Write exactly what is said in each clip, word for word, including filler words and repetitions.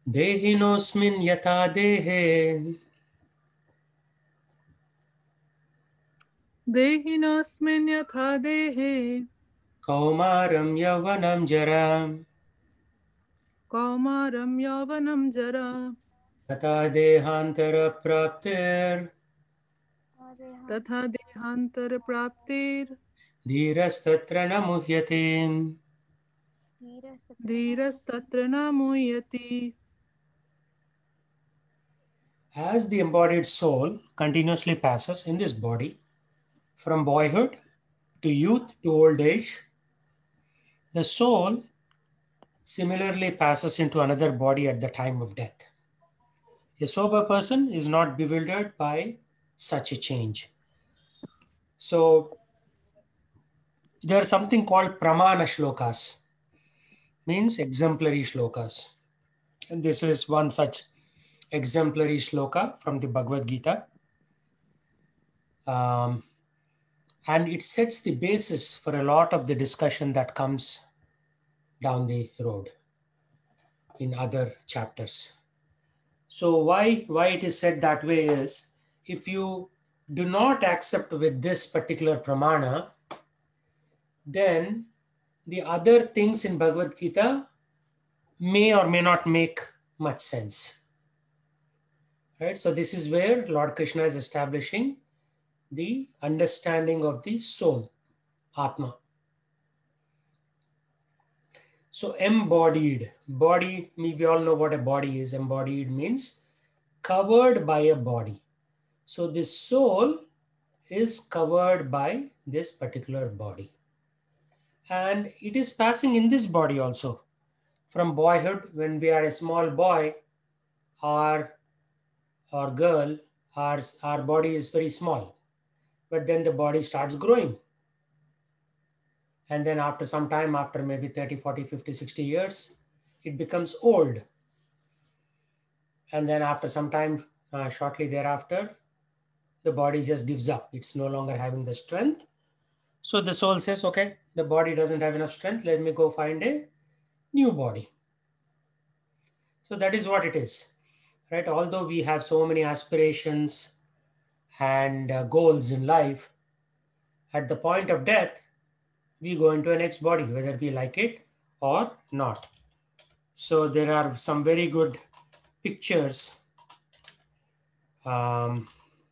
Dehinosmin yata dehe Dehinosmin yatha dehe kaumaram yavanam jaram Kaumaram yavanam jara tata dehantara praptir Tatha dehantar praptir dhirastatra na muhyate. Dhiras tatra na muyati. As the embodied soul continuously passes in this body from boyhood to youth to old age, the soul similarly passes into another body at the time of death. A sober person is not bewildered by such a change. So there's something called pramana shlokas, means exemplary shlokas. And this is one such exemplary shloka from the Bhagavad Gita. Um, and it sets the basis for a lot of the discussion that comes down the road in other chapters. So why why it is said that way is, if you do not accept with this particular pramana, then the other things in Bhagavad Gita may or may not make much sense. Right? So this is where Lord Krishna is establishing the understanding of the soul, Atma. So embodied, body, we all know what a body is. Embodied means covered by a body. So this soul is covered by this particular body. And it is passing in this body also. From boyhood, when we are a small boy or, or girl, our, our body is very small. But then the body starts growing. And then after some time, after maybe thirty, forty, fifty, sixty years, it becomes old. And then after some time, uh, shortly thereafter, the body just gives up. It's no longer having the strength. So the soul says, okay, the body doesn't have enough strength. Let me go find a new body. So that is what it is, right? Although we have so many aspirations and uh, goals in life, at the point of death, we go into a next body, whether we like it or not. So there are some very good pictures. Um,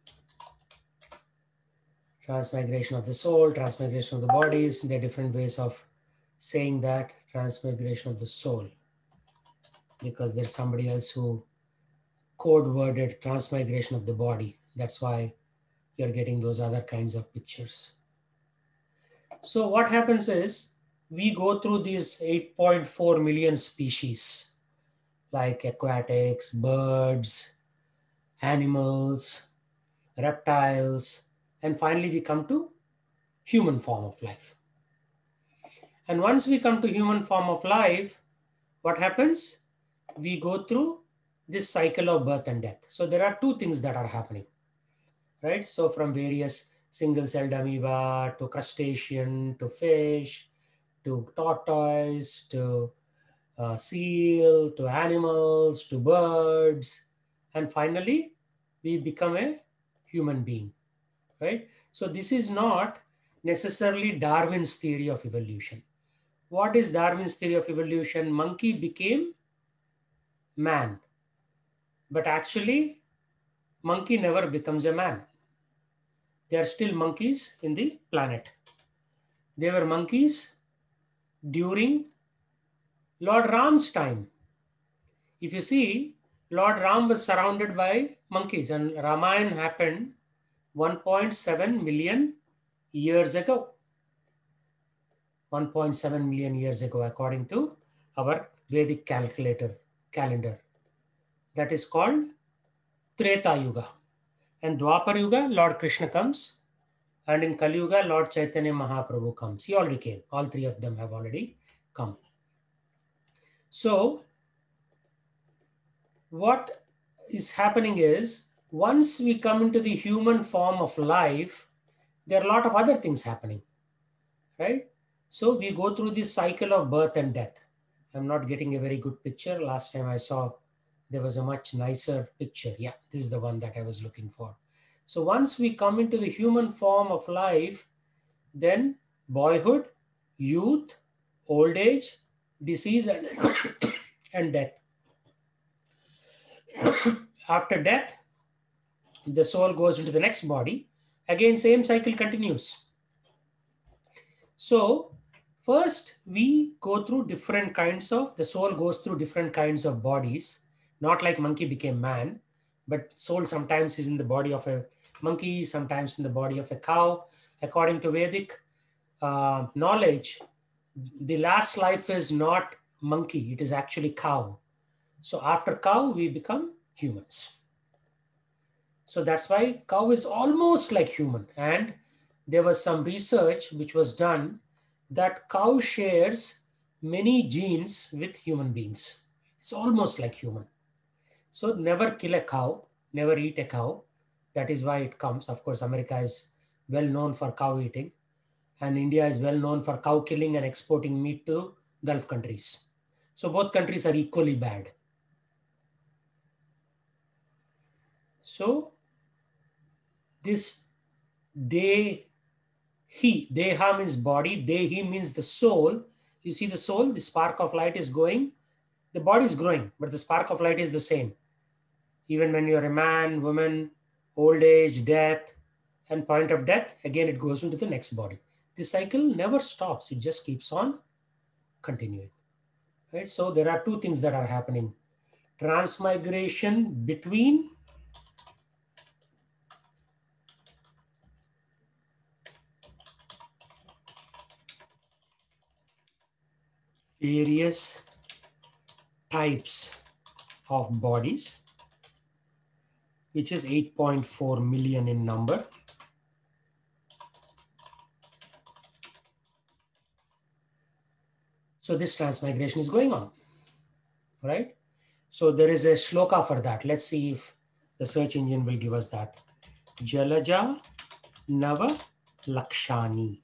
transmigration of the soul, transmigration of the bodies. There are different ways of saying that, transmigration of the soul, because there's somebody else who code worded transmigration of the body. That's why you're getting those other kinds of pictures. So what happens is, we go through these eight point four million species, like aquatics, birds, animals, reptiles, and finally we come to human form of life. And once we come to human form of life, what happens? We go through this cycle of birth and death. So there are two things that are happening, right? So from various single-celled amoeba to crustacean to fish to tortoise to uh, seal to animals to birds, and finally we become a human being, right? So this is not necessarily Darwin's theory of evolution. What is Darwin's theory of evolution? Monkey became man, but actually monkey never becomes a man. They are still monkeys in the planet. They were monkeys during Lord Ram's time. If you see, Lord Ram was surrounded by monkeys, and Ramayana happened one point seven million years ago. one point seven million years ago, according to our Vedic calculator calendar. That is called Treta Yuga. And Dwapar Yuga, Lord Krishna comes. And in Kali Yuga, Lord Chaitanya Mahaprabhu comes. He already came. All three of them have already come. So, what is happening is, once we come into the human form of life, there are a lot of other things happening, right? So we go through this cycle of birth and death. I'm not getting a very good picture. Last time I saw there was a much nicer picture. Yeah, this is the one that I was looking for. So once we come into the human form of life, then boyhood, youth, old age, disease, and, and death. After death, the soul goes into the next body. Again, same cycle continues. So first we go through different kinds of, the soul goes through different kinds of bodies, not like monkey became man, but soul sometimes is in the body of a monkey, sometimes in the body of a cow. According to Vedic uh, knowledge, the last life is not monkey, it is actually cow. So after cow, we become humans. So that's why cow is almost like human. And there was some research which was done that cow shares many genes with human beings. It's almost like human. So never kill a cow, never eat a cow. That is why it comes. Of course, America is well known for cow eating, and India is well known for cow killing and exporting meat to Gulf countries. So both countries are equally bad. So this Dehi, Deha means body, Dehi means the soul. You see the soul, the spark of light is going, the body is growing, but the spark of light is the same. Even when you're a man, woman, old age, death, and point of death, again it goes into the next body. This cycle never stops, it just keeps on continuing. Right? So there are two things that are happening. Transmigration between various types of bodies, which is eight point four million in number. So this transmigration is going on, right? So there is a shloka for that. Let's see if the search engine will give us that. Jalaja Nava Lakshani.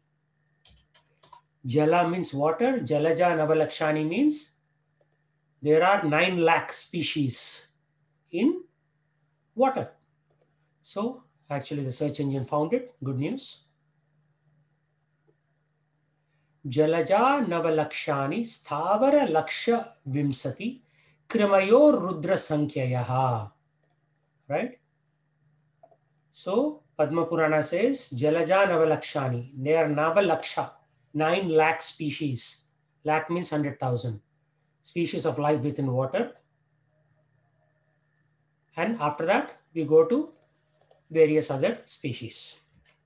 Jala means water. Jalaja Nava Lakshani means there are nine lakh species in water. So actually the search engine found it. Good news. Jalaja Navalakshani Sthavara Laksha Vimsati Krimayor Rudra Sankyayaha. Right? So Padma Purana says Jalaja Navalakshani. There are Navalaksha, nine lakh species. Lakh means one hundred thousand species of life within water. And after that, we go to various other species.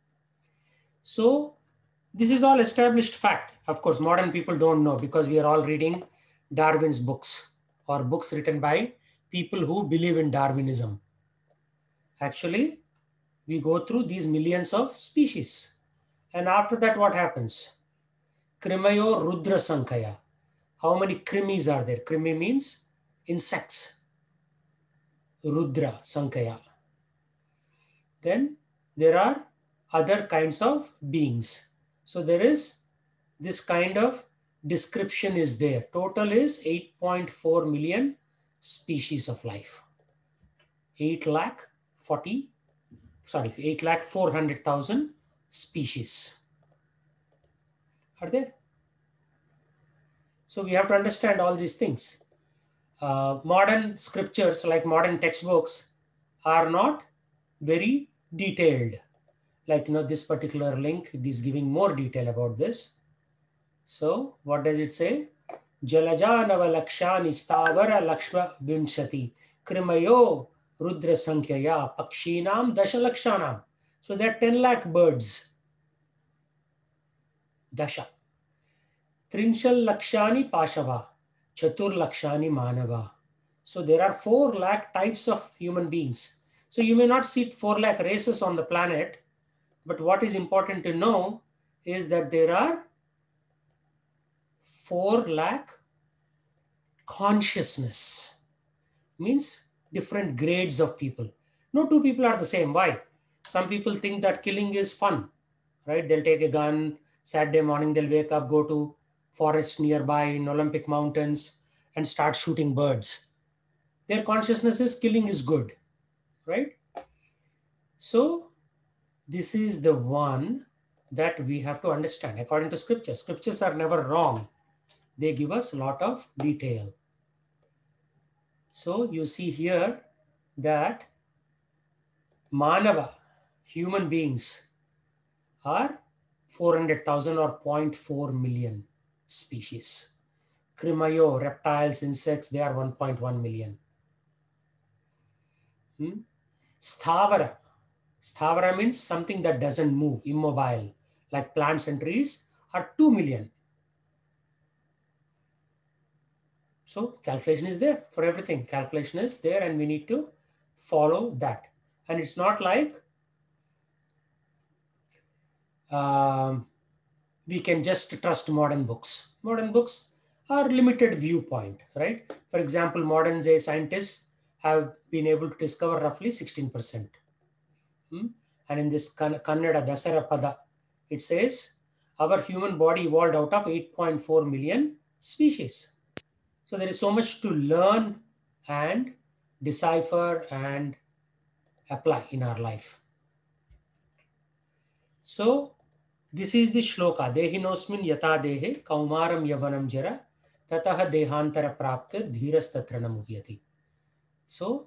So this is all established fact. Of course, modern people don't know because we are all reading Darwin's books or books written by people who believe in Darwinism. Actually, we go through these millions of species. And after that, what happens? Krimayo Rudra Sankaya. How many krimis are there? Krimi means insects. Rudra Sankaya. Then there are other kinds of beings. So there is this kind of description is there. Total is eight point four million species of life. eight lakh forty, sorry, eight lakh four hundred thousand species are there. So we have to understand all these things. Uh, modern scriptures, like modern textbooks, are not very detailed. Like, you know, this particular link, it is giving more detail about this. So what does it say? Jalajanava lakshani stavara lakshma vimshati krimayo rudra sankhya pakshinam dasha lakshanam. So there are ten lakh birds. Dasha. Trinshal lakshani pashava. Chatur lakshani manava. So there are four lakh types of human beings. So you may not see four lakh races on the planet, but what is important to know is that there are four lakh consciousness. Means different grades of people. No two people are the same. Why? Some people think that killing is fun, right? They'll take a gun, Saturday morning they'll wake up, go to forest nearby in Olympic mountains and start shooting birds. Their consciousness is killing is good, right? So this is the one that we have to understand according to scriptures. Scriptures are never wrong. They give us a lot of detail. So you see here that Manava, human beings, are four hundred thousand or zero point four million species. Krimayo, reptiles, insects, they are one point one million. Hmm? Sthavara. Sthavara means something that doesn't move, immobile, like plants and trees, are two million. So calculation is there for everything. Calculation is there and we need to follow that. And it's not like um, we can just trust modern books. Modern books are limited viewpoint, right? For example, modern day scientists have been able to discover roughly sixteen percent. Hmm? And in this Kannada Dasarapada, it says our human body evolved out of eight point four million species. So there is so much to learn and decipher and apply in our life. So this is the shloka. Dehinosmin yata dehe kaumaram yavanam jara tataha dehantara prapta dhiras tatrana muhyati. So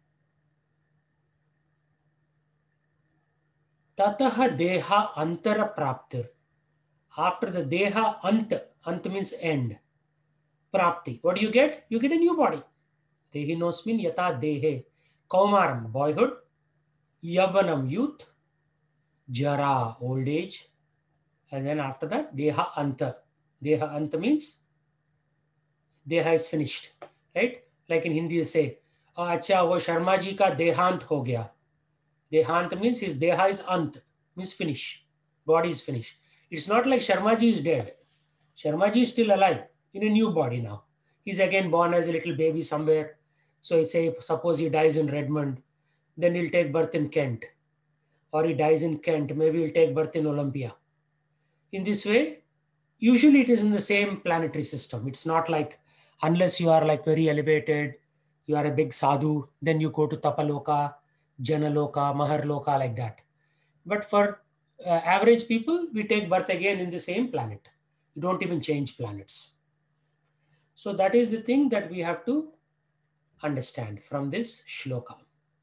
tataha deha antara praptir. After the deha ant, ant means end. Prapti. What do you get? You get a new body. Dehinosmin yata dehe kaumaram, boyhood, yavanam, youth, jara, old age, and then after that deha anta. Deha anta means deha is finished, right? Like in Hindi they say, acha wo Sharma ji ka dehant ho gaya. Dehant means his deha is ant, means finish, body is finished. It's not like Sharma ji is dead. Sharma ji is still alive in a new body now. He's again born as a little baby somewhere. So he say, suppose he dies in Redmond, then he'll take birth in Kent. Or he dies in Kent, maybe he'll take birth in Olympia. In this way, usually it is in the same planetary system. It's not like, unless you are like very elevated, you are a big sadhu, then you go to Tapaloka, Janaloka, Maharloka, like that. But for uh, average people, we take birth again in the same planet. You don't even change planets. So that is the thing that we have to understand from this shloka.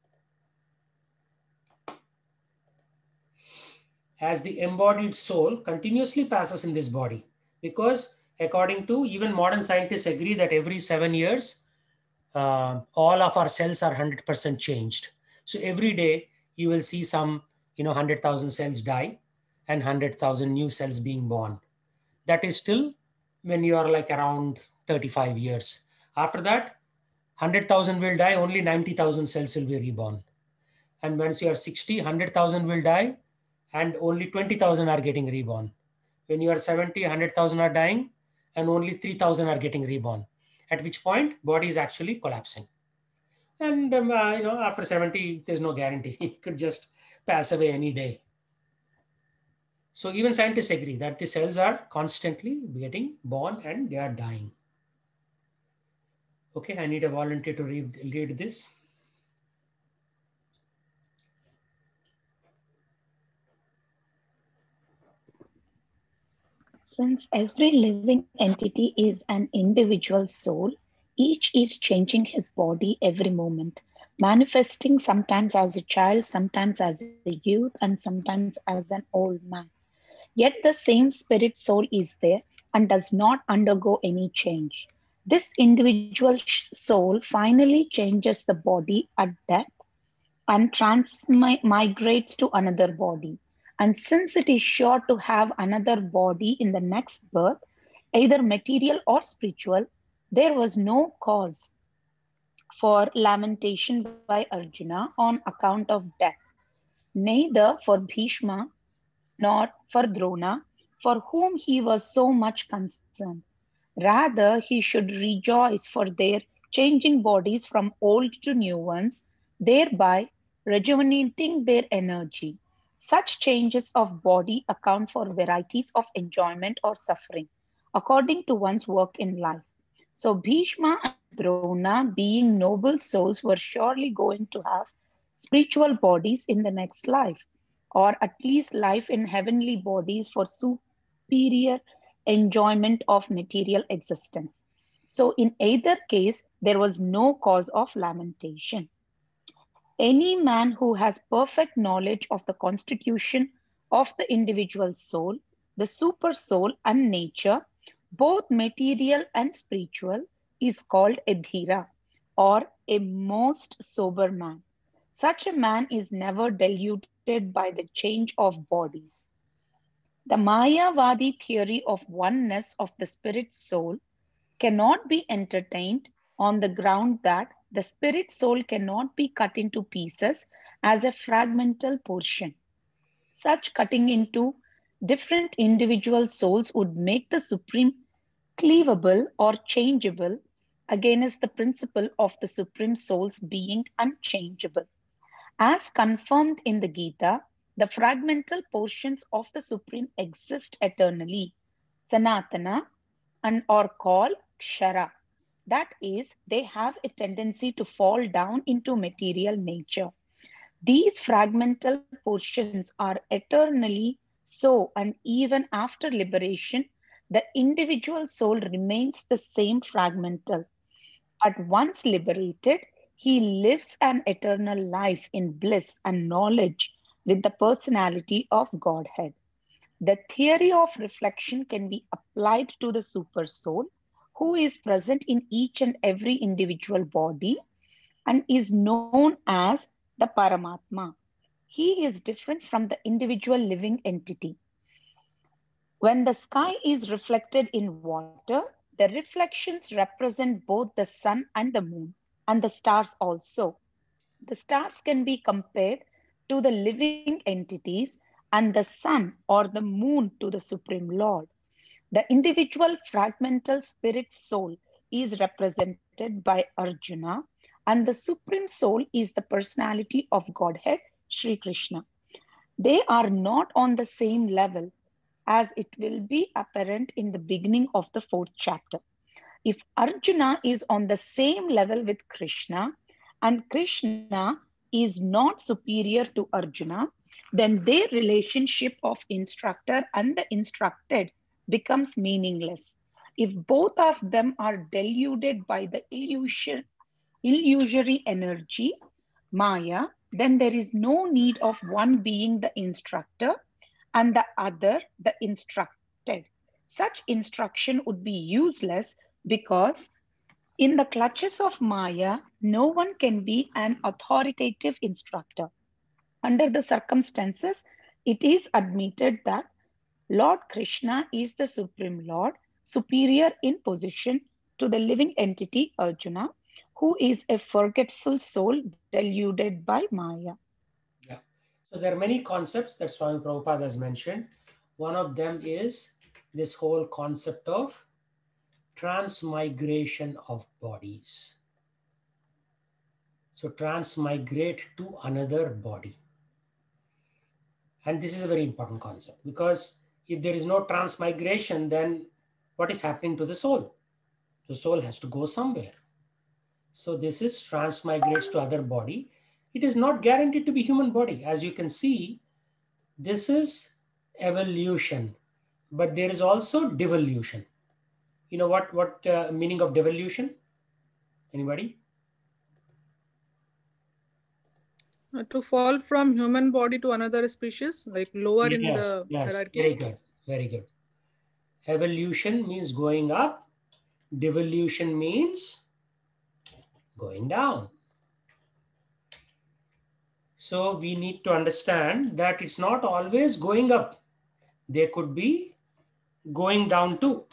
As the embodied soul continuously passes in this body, because according to even modern scientists agree that every seven years, uh, all of our cells are one hundred percent changed. So every day you will see some, you know, one hundred thousand cells die and one hundred thousand new cells being born. That is still when you are like around thirty-five years. After that, one hundred thousand will die, only ninety thousand cells will be reborn. And once you are sixty, one hundred thousand will die and only twenty thousand are getting reborn. When you are seventy, one hundred thousand are dying and only three thousand are getting reborn. At which point, body is actually collapsing. And um, uh, you know, after seventy, there's no guarantee. It could just pass away any day. So even scientists agree that the cells are constantly getting born and they are dying. Okay, I need a volunteer to read, read this. Since every living entity is an individual soul, each is changing his body every moment, manifesting sometimes as a child, sometimes as a youth, and sometimes as an old man. Yet the same spirit soul is there and does not undergo any change. This individual soul finally changes the body at death and transmigrates to another body. And since it is sure to have another body in the next birth, either material or spiritual, there was no cause for lamentation by Arjuna on account of death, neither for Bhishma nor for Drona, for whom he was so much concerned. Rather, he should rejoice for their changing bodies from old to new ones, thereby rejuvenating their energy. Such changes of body account for varieties of enjoyment or suffering, according to one's work in life. So Bhishma and Drona, being noble souls, were surely going to have spiritual bodies in the next life, or at least life in heavenly bodies for superior enjoyment of material existence. So, in either case, there was no cause of lamentation. Any man who has perfect knowledge of the constitution of the individual soul, the super soul, and nature, both material and spiritual, is called a dhira, or a most sober man. Such a man is never deluded by the change of bodies. The Mayavadi theory of oneness of the spirit soul cannot be entertained on the ground that the spirit soul cannot be cut into pieces as a fragmental portion. Such cutting into different individual souls would make the supreme cleavable or changeable against the principle of the supreme soul's being unchangeable. As confirmed in the Gita, the fragmental portions of the supreme exist eternally, sanatana, and are called kshara. That is, they have a tendency to fall down into material nature. These fragmental portions are eternally so, and even after liberation, the individual soul remains the same fragmental. But once liberated, he lives an eternal life in bliss and knowledge with the personality of Godhead. The theory of reflection can be applied to the super soul, who is present in each and every individual body and is known as the Paramatma. He is different from the individual living entity. When the sky is reflected in water, the reflections represent both the sun and the moon, and the stars also. The stars can be compared to the living entities and the sun or the moon to the Supreme Lord. The individual fragmental spirit soul is represented by Arjuna, and the Supreme Soul is the personality of Godhead, Sri Krishna. They are not on the same level, as it will be apparent in the beginning of the fourth chapter. If Arjuna is on the same level with Krishna, and Krishna is not superior to Arjuna, then their relationship of instructor and the instructed becomes meaningless. If both of them are deluded by the illusion, illusory energy, Maya, then there is no need of one being the instructor and the other the instructed. Such instruction would be useless because in the clutches of Maya, no one can be an authoritative instructor. Under the circumstances, it is admitted that Lord Krishna is the Supreme Lord, superior in position to the living entity Arjuna, who is a forgetful soul deluded by Maya. Yeah. So there are many concepts that Swami Prabhupada has mentioned. One of them is this whole concept of transmigration of bodies. So transmigrate to another body. And this is a very important concept, because if there is no transmigration, then what is happening to the soul? The soul has to go somewhere. So this is transmigrates to other body. It is not guaranteed to be human body. As you can see, this is evolution, but there is also devolution. You know what, what uh, meaning of devolution? Anybody? Uh, to fall from human body to another species, like lower yes, in the yes, hierarchy. Very good, very good. Evolution means going up. Devolution means going down. So we need to understand that it's not always going up. There could be going down too.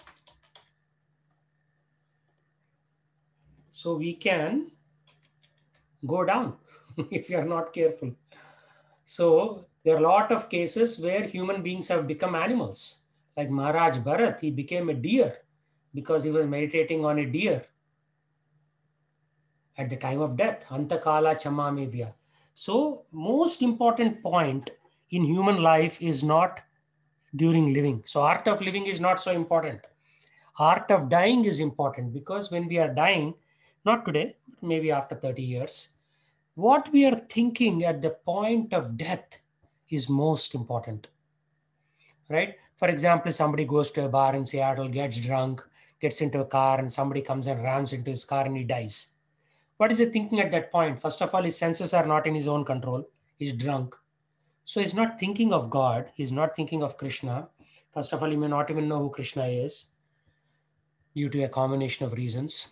So we can go down if you are not careful. So there are a lot of cases where human beings have become animals. Like Maharaj Bharat, he became a deer because he was meditating on a deer at the time of death. Antakala chamamevya. So most important point in human life is not during living. So art of living is not so important. Art of dying is important, because when we are dying, Not today, maybe after thirty years. What we are thinking at the point of death is most important, right? For example, somebody goes to a bar in Seattle, gets drunk, gets into a car, and somebody comes and rams into his car and he dies. What is he thinking at that point? First of all, his senses are not in his own control. He's drunk. So he's not thinking of God. He's not thinking of Krishna. First of all, he may not even know who Krishna is due to a combination of reasons.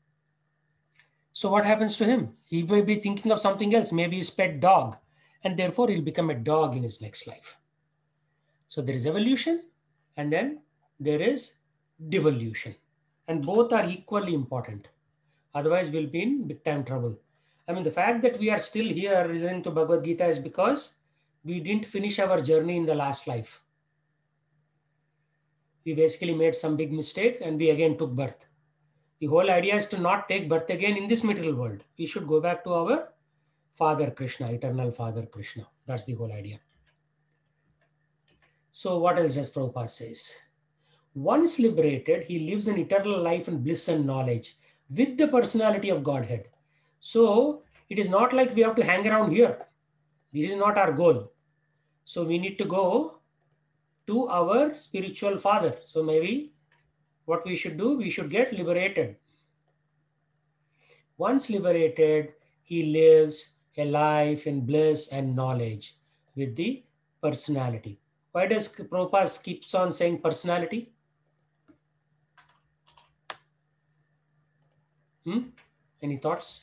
So what happens to him? He may be thinking of something else, maybe his pet dog, and therefore he'll become a dog in his next life. So there is evolution and then there is devolution, and both are equally important. Otherwise we'll be in big time trouble. I mean, the fact that we are still here listening to Bhagavad Gita is because we didn't finish our journey in the last life. We basically made some big mistake and we again took birth. The whole idea is to not take birth again in this material world. We should go back to our Father Krishna, eternal Father Krishna. That's the whole idea. So what else does Prabhupada says? Once liberated, he lives an eternal life in bliss and knowledge with the personality of Godhead. So it is not like we have to hang around here. This is not our goal. So we need to go to our spiritual father. So maybe what we should do, we should get liberated. Once liberated, he lives a life in bliss and knowledge with the personality. Why does Prabhupada keeps on saying personality? Hmm? Any thoughts?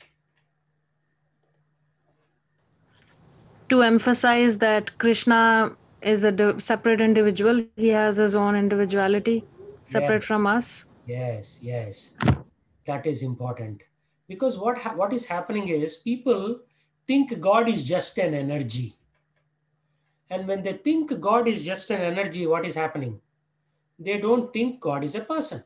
To emphasize that Krishna is a separate individual. He has his own individuality, separate Yes. from us. Yes, yes. That is important. Because what, what is happening is people think God is just an energy. And when they think God is just an energy, what is happening? They don't think God is a person.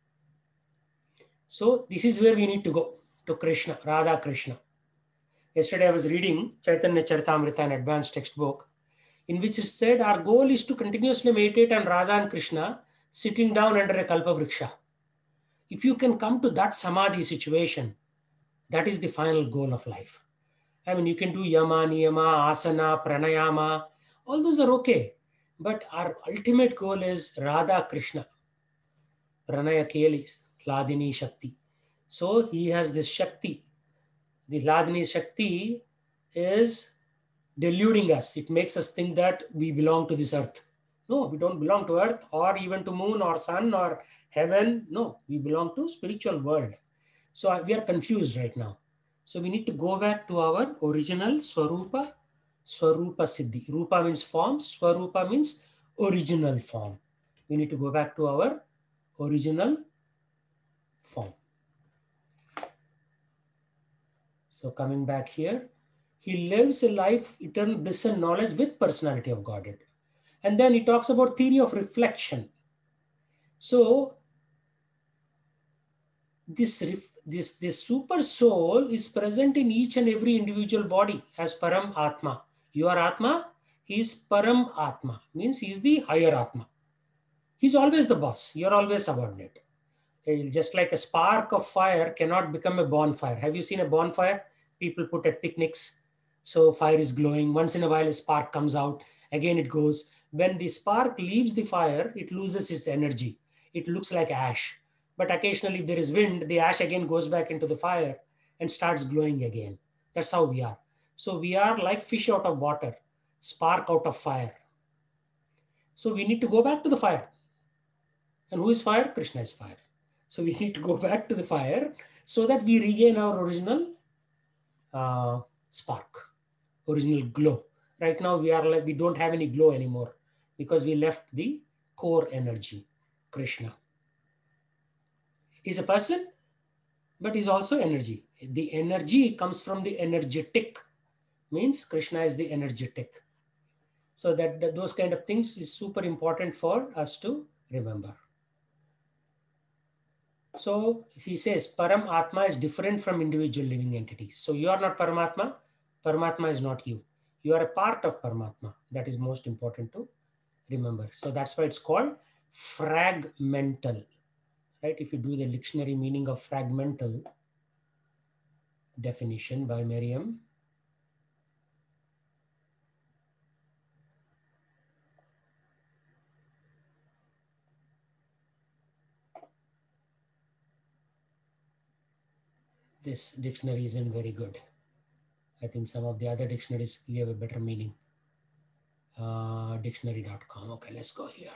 So this is where we need to go, to Krishna, Radha Krishna. Yesterday I was reading Chaitanya Charitamrita, an advanced textbook, in which it said our goal is to continuously meditate on Radha and Krishna sitting down under a kalpa vriksha. If you can come to that samadhi situation, that is the final goal of life. I mean, you can do yama, niyama, asana, pranayama, all those are okay. But our ultimate goal is Radha Krishna, Pranaya Keli, Hladini Shakti. So he has this Shakti. The Hladini Shakti is deluding us. It makes us think that we belong to this earth. No, we don't belong to earth or even to moon or sun or heaven. No, we belong to spiritual world. So we are confused right now. So we need to go back to our original Swarupa, Swarupa Siddhi. Rupa means form, Swarupa means original form. We need to go back to our original form. So coming back here, he lives a life, eternal bliss and knowledge with personality of Godhead. And then he talks about theory of reflection. So this, this, this super soul is present in each and every individual body as Param Atma. You are Atma, he is Param Atma, means he is the higher Atma. He's always the boss, you're always subordinate. Just like a spark of fire cannot become a bonfire. Have you seen a bonfire? People put at picnics. So fire is glowing. Once in a while, a spark comes out. Again, it goes. When the spark leaves the fire, it loses its energy. It looks like ash. But occasionally, if there is wind, the ash again goes back into the fire and starts glowing again. That's how we are. So we are like fish out of water, spark out of fire. So we need to go back to the fire. And who is fire? Krishna is fire. So we need to go back to the fire so that we regain our original uh, spark, original glow. Right now we are like, we don't have any glow anymore because we left the core energy, Krishna. He's a person, but he's also energy. The energy comes from the energetic, means Krishna is the energetic. So that, that those kind of things is super important for us to remember. So he says Param Atma is different from individual living entities. So you are not Paramatma. Paramatma is not you. You are a part of Paramatma. That is most important to remember. So that's why it's called fragmental. Right? If you do the dictionary meaning of fragmental, definition by Merriam. This dictionary isn't very good. I think some of the other dictionaries give a better meaning. Uh, dictionary dot com. Okay, let's go here.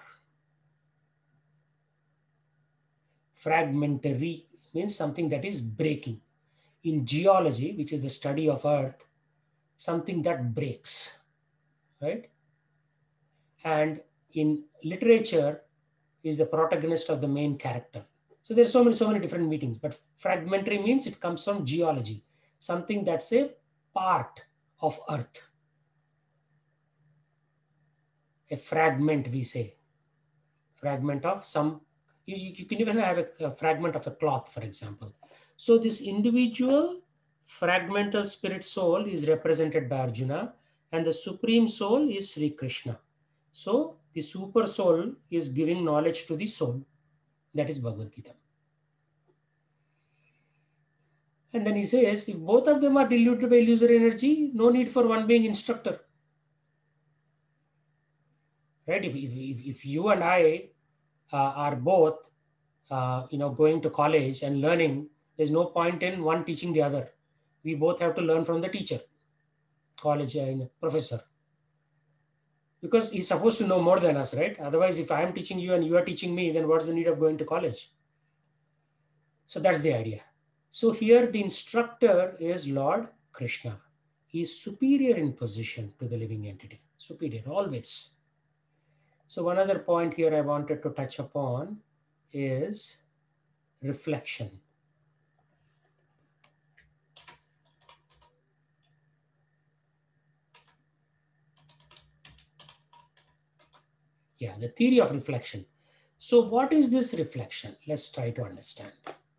Fragmentary means something that is breaking. In geology, which is the study of Earth, something that breaks, right? And in literature is the protagonist of the main character. So there's so many, so many different meanings, but fragmentary means it comes from geology, something that's a part of Earth. A fragment, we say. Fragment of some, you, you can even have a, a fragment of a cloth, for example. So this individual fragmental spirit soul is represented by Arjuna, and the supreme soul is Sri Krishna. So the super soul is giving knowledge to the soul. That is Bhagavad Gita. And then he says, if both of them are diluted by illusory energy, no need for one being instructor. Right? If, if, if, if you and I uh, are both uh, you know, going to college and learning, there's no point in one teaching the other. We both have to learn from the teacher, college and professor. Because he's supposed to know more than us, right? Otherwise, if I'm teaching you and you are teaching me, then what's the need of going to college? So that's the idea. So here the instructor is Lord Krishna. He is superior in position to the living entity. Superior, always. So one other point here I wanted to touch upon is reflection. Yeah, the theory of reflection. So what is this reflection? Let's try to understand.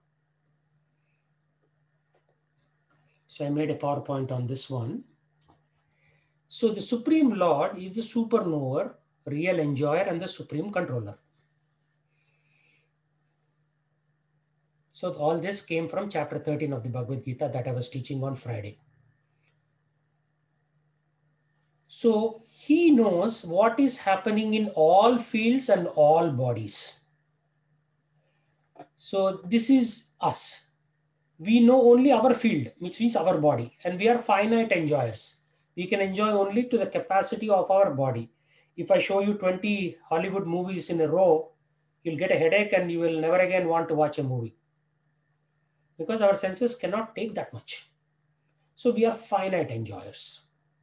So I made a PowerPoint on this one. So the Supreme Lord is the superknower, real enjoyer, and the supreme controller. So all this came from chapter thirteen of the Bhagavad Gita that I was teaching on Friday. So he knows what is happening in all fields and all bodies. So this is us. We know only our field, which means our body, and we are finite enjoyers. We can enjoy only to the capacity of our body. If I show you twenty Hollywood movies in a row, you'll get a headache and you will never again want to watch a movie. Because our senses cannot take that much. So we are finite enjoyers.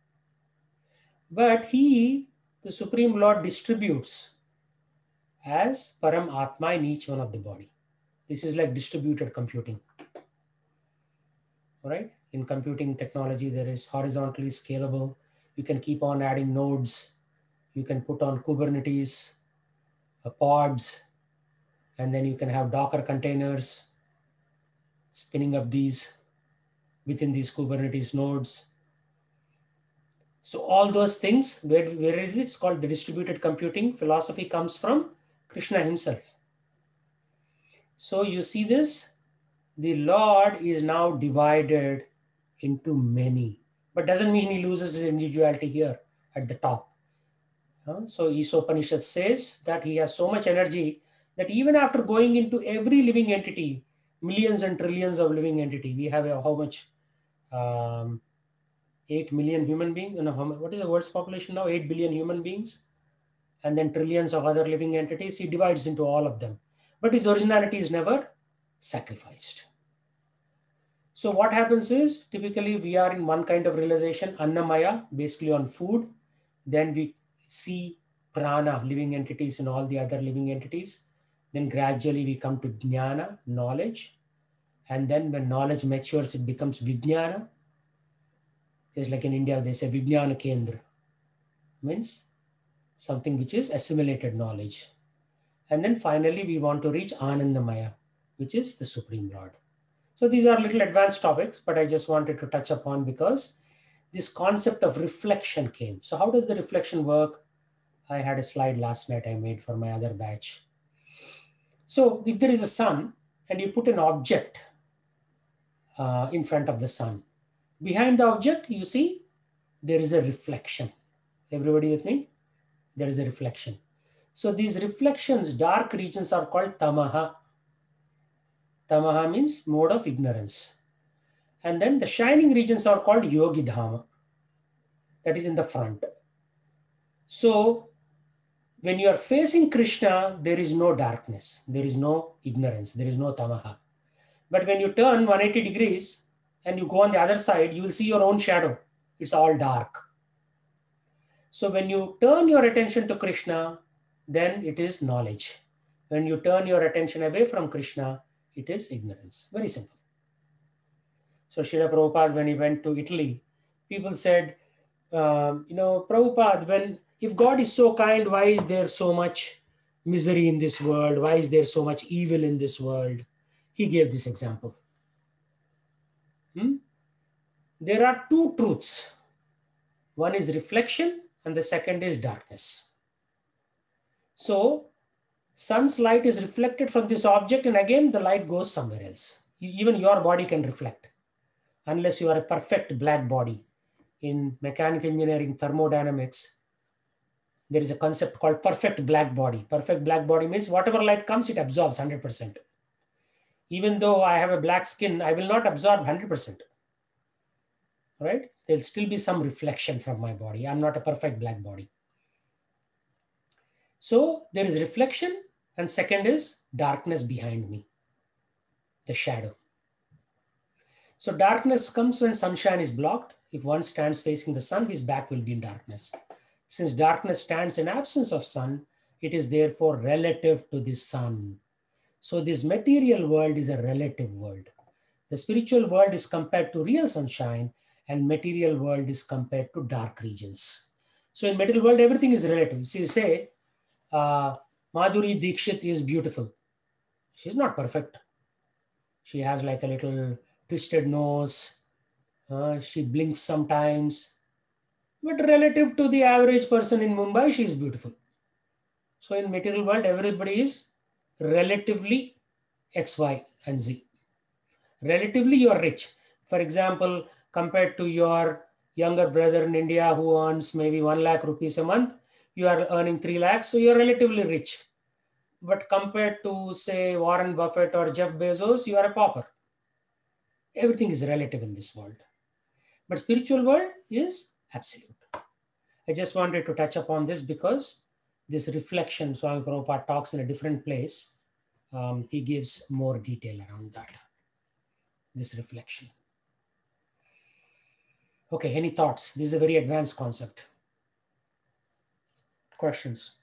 But he, the Supreme Lord, distributes as Param Atma in each one of the body. This is like distributed computing. Right? In computing technology, there is horizontally scalable. You can keep on adding nodes. You can put on Kubernetes, uh, pods, and then you can have Docker containers spinning up these within these Kubernetes nodes. So all those things, where, where is it? It's called the distributed computing. Philosophy comes from Krishna himself. So you see this? The Lord is now divided into many, but doesn't mean he loses his individuality here at the top. Uh, so Ishopanishad says that he has so much energy that even after going into every living entity, millions and trillions of living entity, we have a, how much? Um, eight million human beings. You know, how, what is the world's population now? eight billion human beings. And then trillions of other living entities. He divides into all of them. But his originality is never sacrificed. So what happens is, typically we are in one kind of realization, Annamaya, basically on food. Then we see prana, living entities, and all the other living entities. Then gradually we come to jnana, knowledge. And then when knowledge matures, it becomes vijnana. Just like in India, they say vijnana kendra. Means something which is assimilated knowledge. And then finally, we want to reach Anandamaya, which is the Supreme Lord. So these are little advanced topics, but I just wanted to touch upon because this concept of reflection came. So how does the reflection work? I had a slide last night I made for my other batch. So if there is a sun and you put an object uh, in front of the sun. Behind the object, you see, there is a reflection. Everybody with me? There is a reflection. So these reflections, dark regions are called tamaha. Tamaha means mode of ignorance. And then the shining regions are called yogi dhamma. That is in the front. So when you are facing Krishna, there is no darkness. There is no ignorance. There is no tamaha. But when you turn one hundred eighty degrees and you go on the other side, you will see your own shadow. It's all dark. So when you turn your attention to Krishna, then it is knowledge. When you turn your attention away from Krishna, it is ignorance. Very simple. So Srila Prabhupada, when he went to Italy, people said, um, you know, Prabhupada, when, if God is so kind, why is there so much misery in this world? Why is there so much evil in this world? He gave this example. Hmm? There are two truths. One is reflection and the second is darkness. So sun's light is reflected from this object and again the light goes somewhere else. Even your body can reflect unless you are a perfect black body. In mechanical engineering, thermodynamics, there is a concept called perfect black body. Perfect black body means whatever light comes, it absorbs one hundred percent. Even though I have a black skin, I will not absorb one hundred percent. Right? There'll still be some reflection from my body. I'm not a perfect black body. So there is reflection and second is darkness behind me, the shadow. So darkness comes when sunshine is blocked. If one stands facing the sun, his back will be in darkness. Since darkness stands in absence of sun, it is therefore relative to the sun. So this material world is a relative world. The spiritual world is compared to real sunshine and material world is compared to dark regions. So in material world, everything is relative. So you say, uh, Madhuri Dixit is beautiful. She's not perfect. She has like a little twisted nose. Uh, she blinks sometimes. But relative to the average person in Mumbai, she is beautiful. So in material world, everybody is relatively X, Y, and Z. Relatively, you are rich. For example, compared to your younger brother in India who earns maybe one lakh rupees a month, you are earning three lakhs, so you are relatively rich. But compared to, say, Warren Buffett or Jeff Bezos, you are a pauper. Everything is relative in this world. But spiritual world is absolute. I just wanted to touch upon this because this reflection, Swami Prabhupada talks in a different place. Um, he gives more detail around that, this reflection. Okay, any thoughts? This is a very advanced concept. Questions?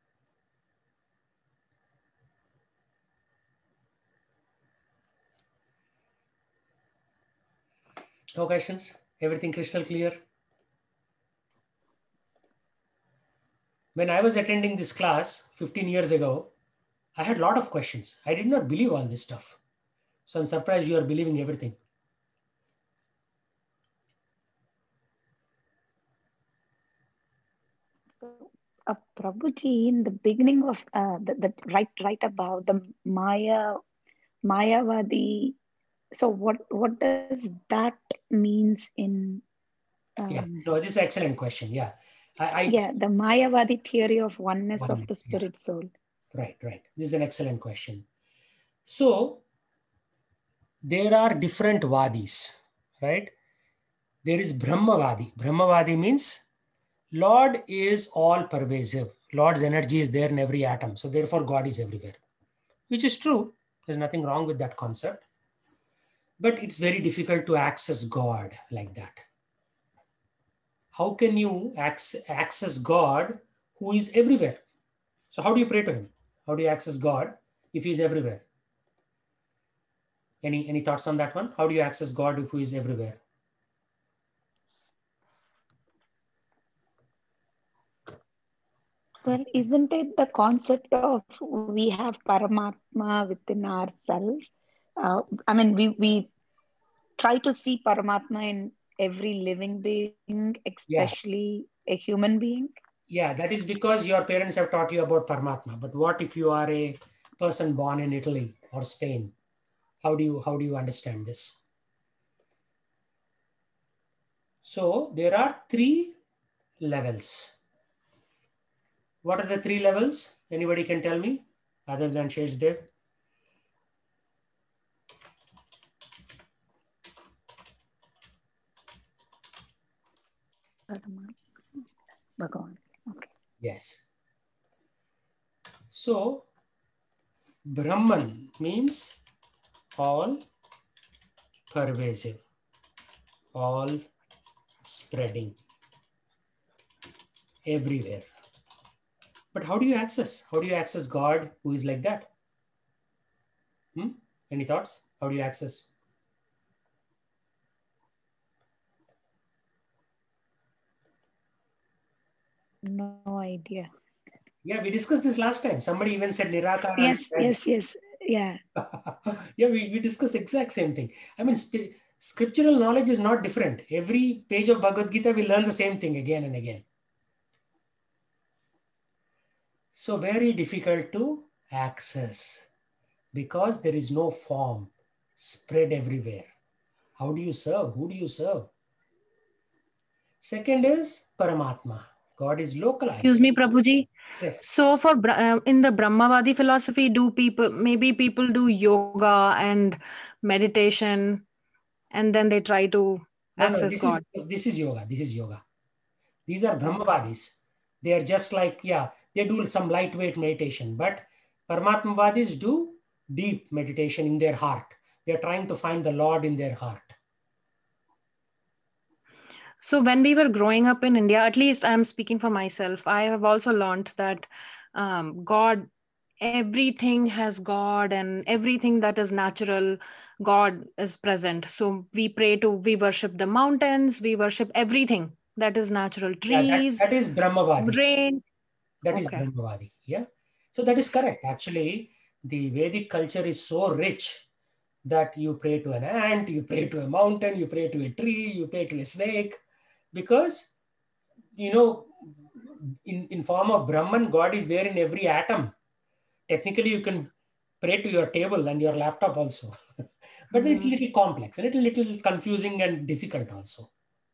No questions? Everything crystal clear? When I was attending this class fifteen years ago, I had a lot of questions. I did not believe all this stuff. So I'm surprised you are believing everything. So, uh, Prabhuji, in the beginning of uh, the, the right, right above the Maya, Mayavadi. So, what what does that means in? Um, yeah, no, this is an excellent question. Yeah, I, I yeah, the Mayavadi theory of oneness, oneness of the spirit yeah. soul. Right, right. This is an excellent question. So, there are different Vadis, right? There is Brahmavadi. Brahmavadi means Lord is all pervasive. Lord's energy is there in every atom. So therefore God is everywhere, which is true. There's nothing wrong with that concept. But it's very difficult to access God like that. How can you access God who is everywhere? So how do you pray to him? How do you access God if he is everywhere? Any, any thoughts on that one? How do you access God if he is everywhere? Well, isn't it the concept of we have Paramatma within ourselves? Uh, I mean, we, we try to see Paramatma in every living being, especially yeah. a human being. Yeah, that is because your parents have taught you about Paramatma. But what if you are a person born in Italy or Spain? How do you, how do you understand this? So there are three levels. What are the three levels? Anybody can tell me other than Sheshdev? Bhagavan. Okay. Yes. So Brahman means all pervasive, all spreading, everywhere. But how do you access? How do you access God who is like that? Hmm? Any thoughts? How do you access? No idea. Yeah, we discussed this last time. Somebody even said Nirakara. Yes, yes, yes. Yeah. Yeah, we, we discussed the exact same thing. I mean, sp- scriptural knowledge is not different. Every page of Bhagavad Gita, we learn the same thing again and again. So very difficult to access because there is no form spread everywhere. How do you serve? Who do you serve? Second is Paramatma. God is localized. Excuse me, Prabhuji. Yes. So for Bra- uh, in the Brahmavadi philosophy, do people maybe people do yoga and meditation, and then they try to No, no, access this God? is this is yoga. This is yoga. These are Brahmavadis. They are just like, yeah, they do some lightweight meditation, but Paramatmavadis do deep meditation in their heart. They are trying to find the Lord in their heart. So when we were growing up in India, at least I'm speaking for myself, I have also learned that um, God, everything has God, and everything that is natural, God is present. So we pray to, we worship the mountains, we worship everything that is natural, Yeah, that, trees, that is Brahmavadi. rain. That is Okay. Brahmavadi. Yeah. So that is correct. Actually, the Vedic culture is so rich that you pray to an ant, you pray to a mountain, you pray to a tree, you pray to a snake, because, you know, in, in form of Brahman, God is there in every atom. Technically, you can pray to your table and your laptop also. But it's a little complex, a little, little confusing and difficult also.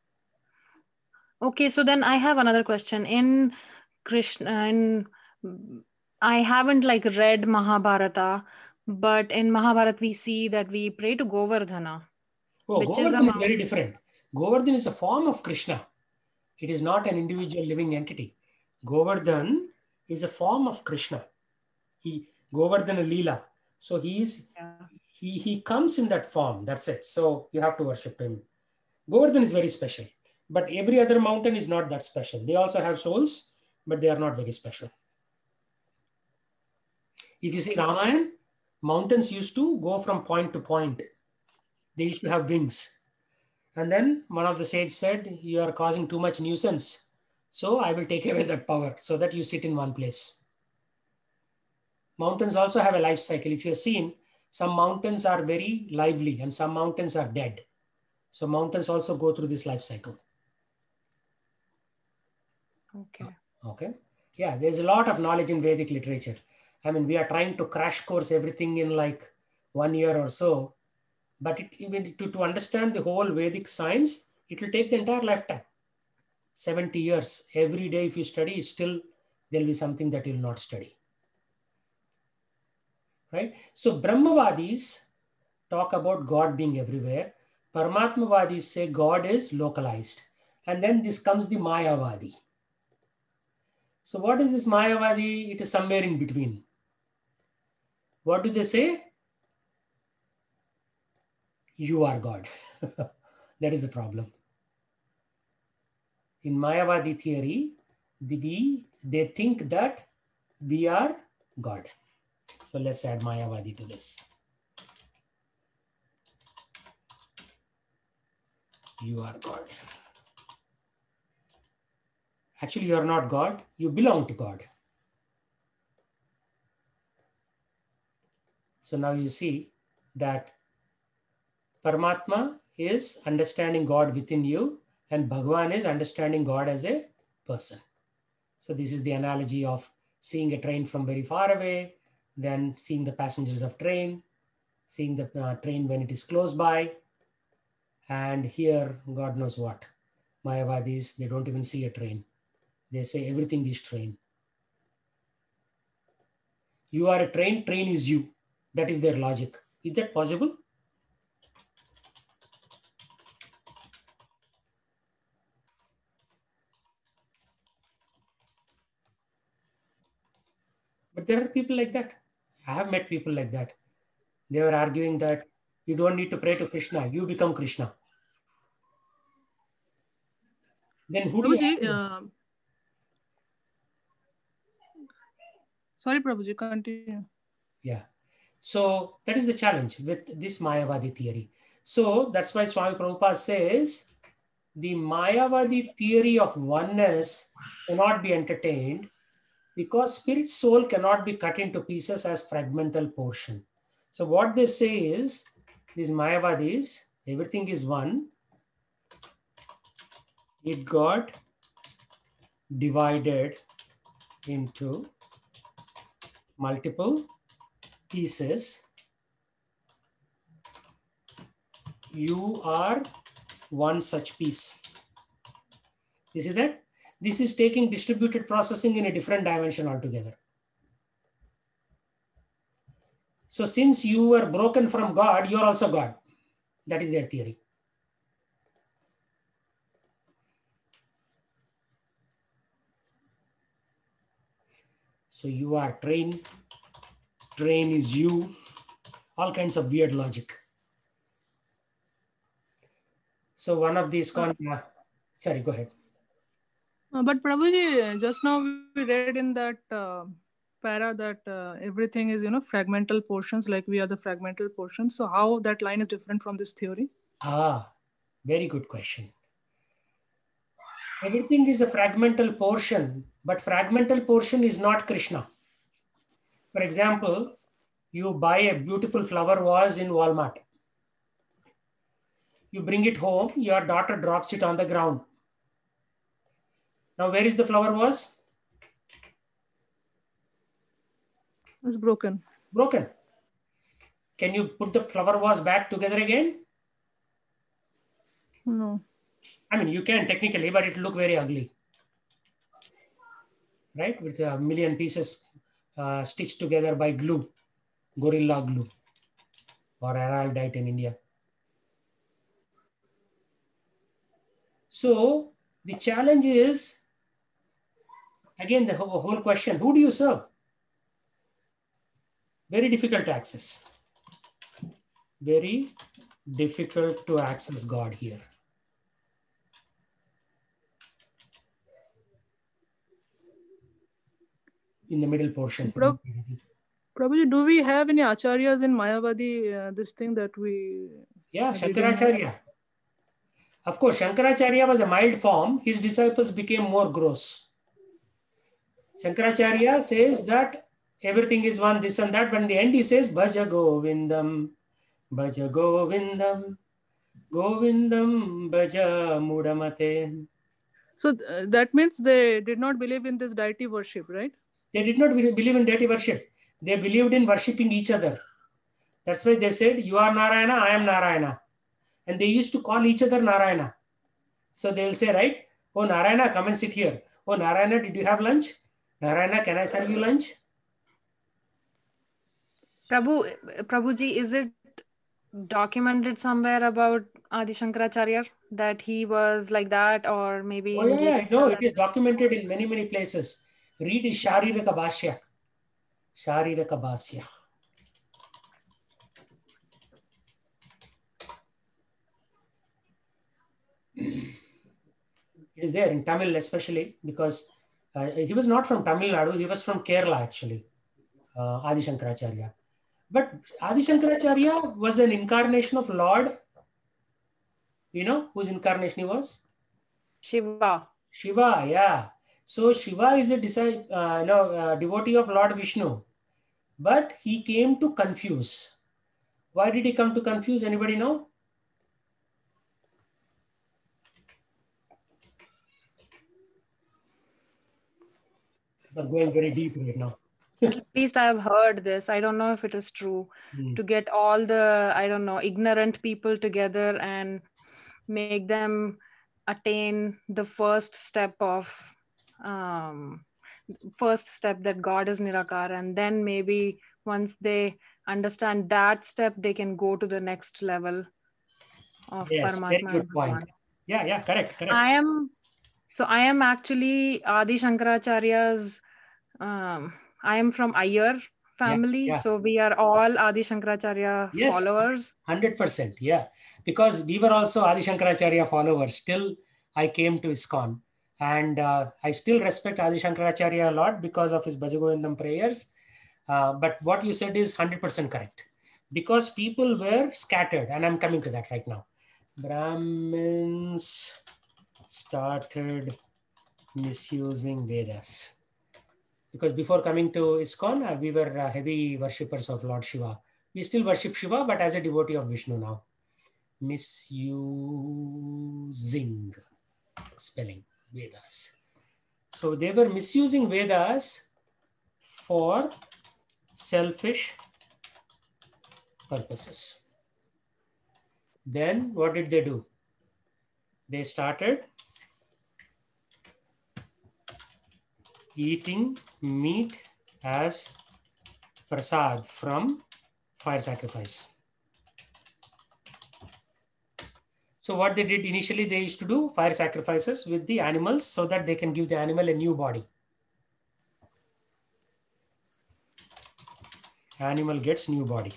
Okay, so then I have another question. In Krishna, in I haven't like read Mahabharata, but in Mahabharata we see that we pray to Govardhana, Oh, which is a Govardhan is mount. very different. Govardhan is a form of Krishna. It is not an individual living entity. Govardhan is a form of Krishna. He Govardhana Leela. So he is Yeah. he he comes in that form. That's it. So you have to worship him. Govardhan is very special, but every other mountain is not that special. They also have souls, but they are not very special. If you see Ramayana, mountains used to go from point to point. They used to have wings. And then one of the sages said, you are causing too much nuisance. So I will take away that power so that you sit in one place. Mountains also have a life cycle. If you've seen, some mountains are very lively and some mountains are dead. So mountains also go through this life cycle. Okay. Okay. Yeah, there's a lot of knowledge in Vedic literature. I mean, we are trying to crash course everything in like one year or so. But it, even to, to understand the whole Vedic science, it will take the entire lifetime. seventy years. Every day if you study, still there'll be something that you'll not study. Right? So Brahmavadis talk about God being everywhere. Paramatmavadis say God is localized. And then this comes the Mayavadi. So what is this Mayavadi? It is somewhere in between. What do they say? You are God. That is the problem. In Mayavadi theory, the, we, they think that we are God. So let's add Mayavadi to this. You are God. Actually, you are not God. You belong to God. So now you see that Paramatma is understanding God within you and Bhagavan is understanding God as a person. So this is the analogy of seeing a train from very far away, then seeing the passengers of train, seeing the uh, train when it is close by, and here God knows what. Mayavadis, they don't even see a train. They say everything is train. You are a train, train is you. That is their logic. Is that possible? But there are people like that. I have met people like that. They were arguing that you don't need to pray to Krishna, you become Krishna. Then who do you Prabhuji, argue? uh, sorry, Prabhuji, continue. Yeah. So that is the challenge with this Mayavadi theory. So that's why Swami Prabhupada says the Mayavadi theory of oneness cannot be entertained because spirit soul cannot be cut into pieces as fragmental portion. So what they say is, these Mayavadis, everything is one. It got divided into multiple pieces. You are one such piece. You see that? This is taking distributed processing in a different dimension altogether. So since you were broken from God, you are also God. That is their theory. So you are train, train is you, all kinds of weird logic. So one of these, con uh, sorry, go ahead. Uh, but Prabhuji, just now we read in that uh, para that uh, everything is, you know, fragmental portions, like we are the fragmental portions. So how that line is different from this theory? Ah, very good question. Everything is a fragmental portion, but fragmental portion is not Krishna. For example, you buy a beautiful flower vase in Walmart. You bring it home, your daughter drops it on the ground. Now, where is the flower vase? It's broken. Broken. Can you put the flower vase back together again? No. I mean, you can technically, but it will look very ugly. Right? With a million pieces uh, stitched together by glue, gorilla glue, or araldite in India. So the challenge is, again, the whole question, who do you serve? Very difficult to access. Very difficult to access God here. In the middle portion. Prab Prabhuji, do we have any acharyas in Mayavadi, uh, this thing that we... Yeah, Shankaracharya. Of course, Shankaracharya was a mild form. His disciples became more gross. Shankaracharya says that everything is one, this and that, but in the end he says, Bhaja Govindam, Bhaja Govindam, Govindam, Bhaja Mudamate. So uh, that means they did not believe in this deity worship, right? They did not believe in deity worship. They believed in worshipping each other. That's why they said, you are Narayana, I am Narayana. And they used to call each other Narayana. So they will say, right? Oh, Narayana, come and sit here. Oh, Narayana, did you have lunch? Narayana, can I serve you lunch? Prabhu, Prabhuji, is it documented somewhere about Adi Shankaracharya that he was like that, or maybe? Oh, yeah, yeah, no, it is documented in many, many places. Read Shariraka Bhashya. Shariraka Bhashya. It is there in Tamil, especially because uh, he was not from Tamil Nadu, he was from Kerala, actually, uh, Adi Shankaracharya. But Adi Shankaracharya was an incarnation of Lord. You know whose incarnation he was? Shiva. Shiva, yeah. So Shiva is a disciple, uh, no, uh, devotee of Lord Vishnu. But he came to confuse. Why did he come to confuse? Anybody know? We're going very deep right now. At least I have heard this. I don't know if it is true. Hmm. To get all the, I don't know, ignorant people together and make them attain the first step of um, first step that God is Nirakar, and then maybe once they understand that step, they can go to the next level of Yes, very Paramatma and good point. Bhagwan. Yeah, yeah, correct, correct. I am so I am actually Adi Shankaracharya's. Um, I am from Iyer family, yeah. so we are all Adi Shankaracharya Yes, followers. one hundred percent. Yeah, because we were also Adi Shankaracharya followers till I came to ISKCON. And uh, I still respect Adi Shankaracharya a lot because of his Bhajagovindam prayers. Uh, but what you said is one hundred percent correct. Because people were scattered, and I'm coming to that right now. Brahmins started misusing Vedas. Because before coming to ISKCON, uh, we were uh, heavy worshippers of Lord Shiva. We still worship Shiva, but as a devotee of Vishnu now. Misusing spelling Vedas. So they were misusing Vedas for selfish purposes. Then what did they do? They started eating meat as prasad from fire sacrifice. So what they did initially, they used to do fire sacrifices with the animals so that they can give the animal a new body. Animal gets new body.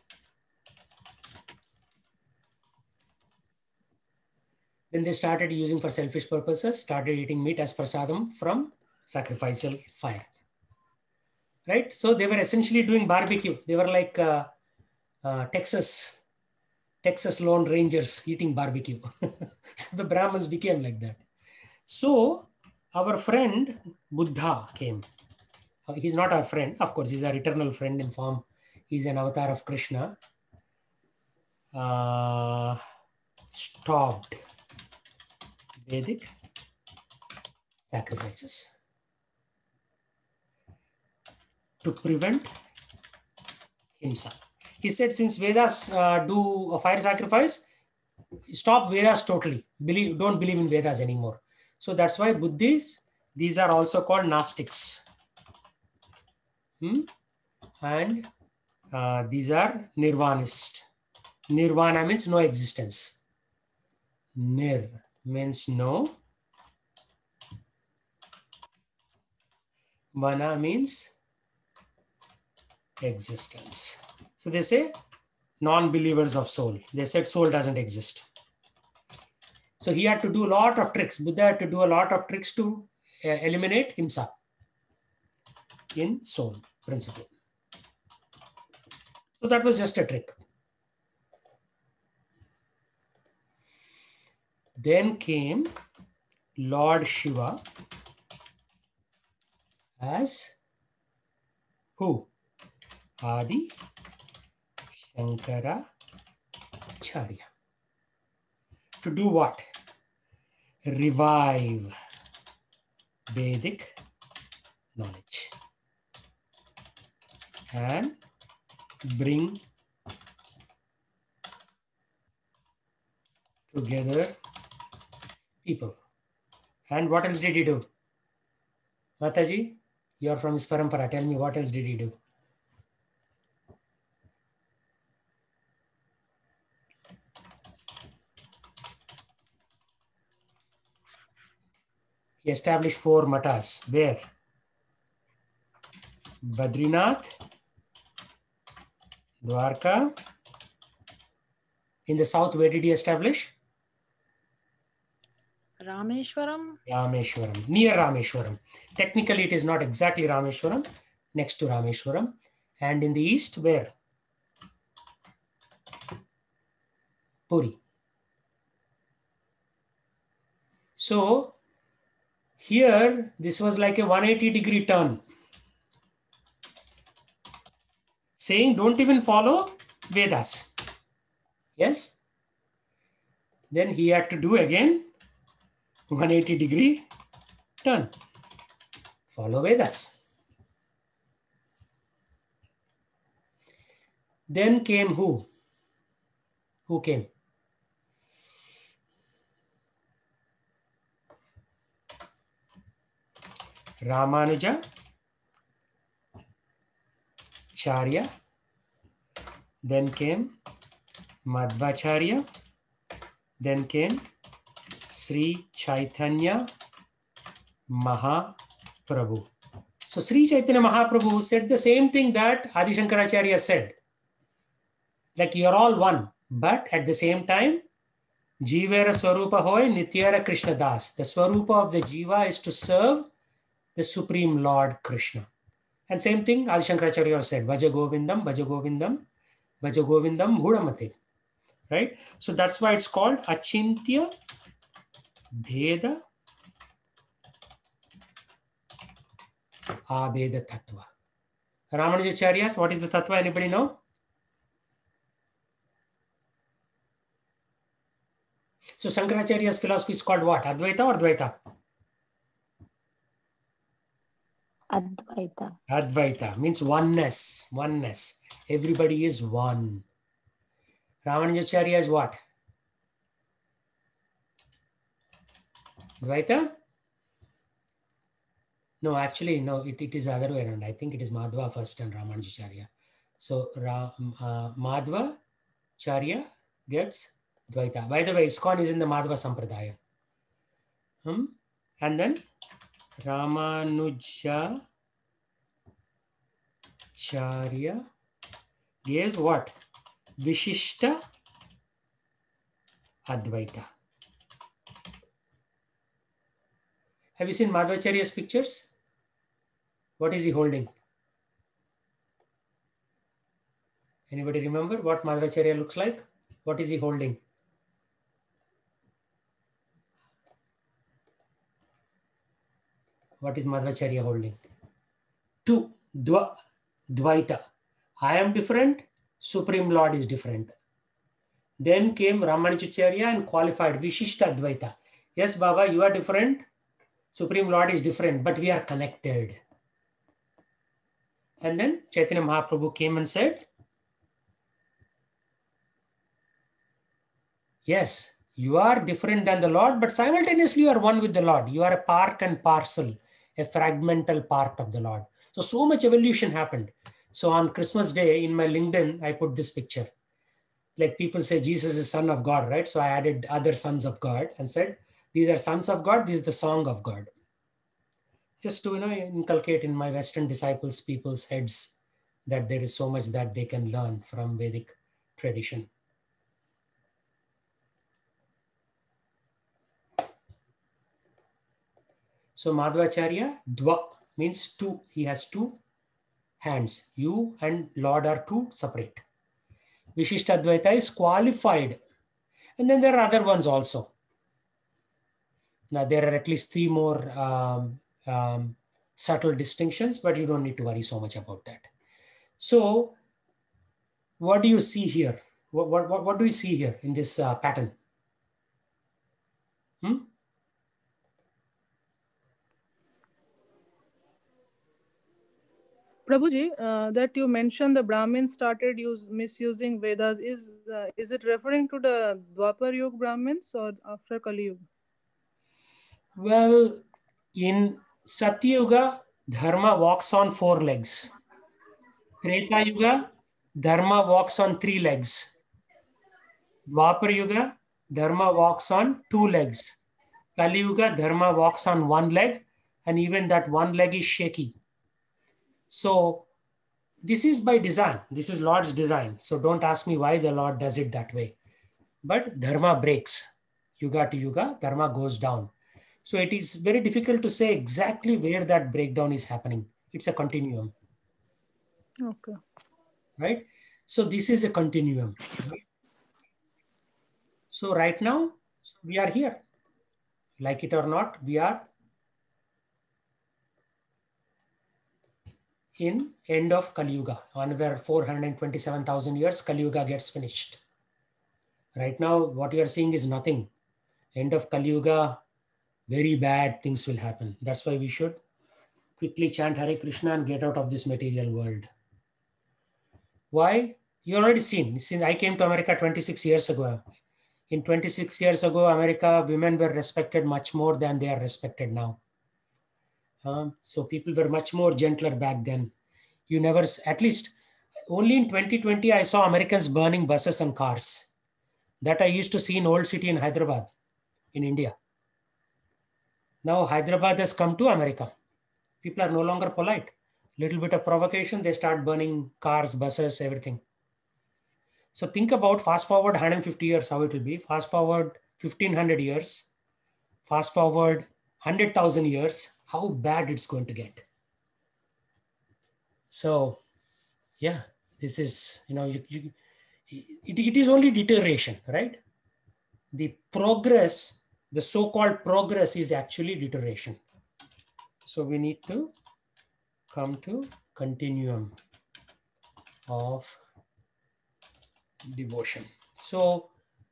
Then they started using for selfish purposes, started eating meat as prasadam from sacrificial fire. Right? So they were essentially doing barbecue. They were like uh, uh, Texas, Texas Lone Rangers eating barbecue. So the Brahmins became like that. So our friend Buddha came. He's not our friend. Of course, he's our eternal friend in form. He's an avatar of Krishna. Uh, stopped Vedic sacrifices to prevent himsa. He said, since Vedas uh, do a fire sacrifice, stop Vedas totally. Believe, don't believe in Vedas anymore. So that's why Buddhists, these are also called Gnostics. Hmm? And uh, these are Nirvanist. Nirvana means no existence. Nir means no. Vana means existence. So they say non-believers of soul. They said soul doesn't exist. So he had to do a lot of tricks. Buddha had to do a lot of tricks to uh, eliminate himsa in soul principle. So that was just a trick. Then came Lord Shiva as who? Adi Shankaracharya. To do what? Revive Vedic knowledge and bring together people. And what else did he do? Mataji, you are from his parampara. Tell me, what else did he do? He established four matas. Where? Badrinath, Dwarka. In the south, where did he establish? Rameshwaram? Rameshwaram, near Rameshwaram. Technically, it is not exactly Rameshwaram, next to Rameshwaram. And in the east, where? Puri. So, here, this was like a one hundred eighty degree turn. Saying, don't even follow Vedas. Yes? Then he had to do again one hundred eighty degree turn. Follow Vedas. Then came who? Who came? Ramanuja Charya. Then came Madhvacharya. Then came Sri Chaitanya Mahaprabhu. So Sri Chaitanya Mahaprabhu said the same thing that Adi Shankaracharya said. Like you are all one, but at the same time, Jivera Swarupa Hoy Nityara Krishna Das. The Swarupa of the Jiva is to serve the Supreme Lord Krishna. And same thing Adi Shankaracharya said, Vaja Govindam, Vaja Govindam, Vaja Govindam Mudamate. Right? So that's why it's called Achintya Bheda Abheda Tattva. Ramanujacharyas, what is the Tattva? Anybody know? So Shankaracharya's philosophy is called what? Advaita or Dvaita? Advaita. Advaita means oneness. Oneness. Everybody is one. Ramanujacharya is what? Dvaita? No, actually, no, it, it is the other way around. I think it is Madhva first and Ramanujacharya. So Ra, uh, Madhva Charya gets Dvaita. By the way, ISKCON is in the Madhva Sampradaya. Hmm? And then Ramanuja Charya gave what? Vishishta Advaita. Have you seen Madhvacharya's pictures? What is he holding? Anybody remember what Madhvacharya looks like? What is he holding? What is Madhvacharya holding? Two. Dva, Dvaita. I am different. Supreme Lord is different. Then came Ramanujacharya and qualified Vishishta Advaita. Yes, Baba, you are different. Supreme Lord is different, but we are connected. And then Chaitanya Mahaprabhu came and said, yes, you are different than the Lord, but simultaneously you are one with the Lord. You are a part and parcel, a fragmental part of the Lord. So, so much evolution happened. So on Christmas Day in my LinkedIn, I put this picture. Like people say Jesus is son of God, right? So I added other sons of God and said, these are sons of God, this is the song of God. Just to, you know, inculcate in my Western disciples, people's heads that there is so much that they can learn from Vedic tradition. So Madhvacharya, Dva means two. He has two hands. You and Lord are two separate. Vishishtadvaita is qualified. And then there are other ones also. Now there are at least three more um, um, subtle distinctions, but you don't need to worry so much about that. So what do you see here? What, what, what do you see here in this uh, pattern? Hmm? Prabhuji, uh, that you mentioned the Brahmins started use, misusing Vedas. Is uh, is it referring to the Dwapar Yuga Brahmins or after Kali Yuga? Well, in Satya Yuga, Dharma walks on four legs. Treta Yuga, Dharma walks on three legs. Dwapar Yuga, Dharma walks on two legs. Kali Yuga, Dharma walks on one leg, and even that one leg is shaky. So this is by design. This is Lord's design. So don't ask me why the Lord does it that way. But Dharma breaks. Yuga to Yuga, Dharma goes down. So it is very difficult to say exactly where that breakdown is happening. It's a continuum. Okay. Right? So this is a continuum. So right now, we are here. Like it or not, we are in end of Kali Yuga. Another four hundred twenty-seven thousand years, Kali Yuga gets finished. Right now, what you are seeing is nothing. End of Kali Yuga, very bad things will happen. That's why we should quickly chant Hare Krishna and get out of this material world. Why? You already seen. Since I came to America twenty-six years ago. In twenty-six years ago, America, women were respected much more than they are respected now. Um, so people were much more gentler back then. You never, at least only in twenty twenty, I saw Americans burning buses and cars. That I used to see in Old City in Hyderabad, in India. Now Hyderabad has come to America. People are no longer polite. Little bit of provocation, they start burning cars, buses, everything. So think about fast forward one hundred fifty years, how it will be. Fast forward fifteen hundred years. Fast forward one hundred thousand years, how bad it's going to get. So yeah, this is, you know, you, you, it, it is only deterioration, right? The progress, the so-called progress is actually deterioration. So we need to come to continuum of devotion. So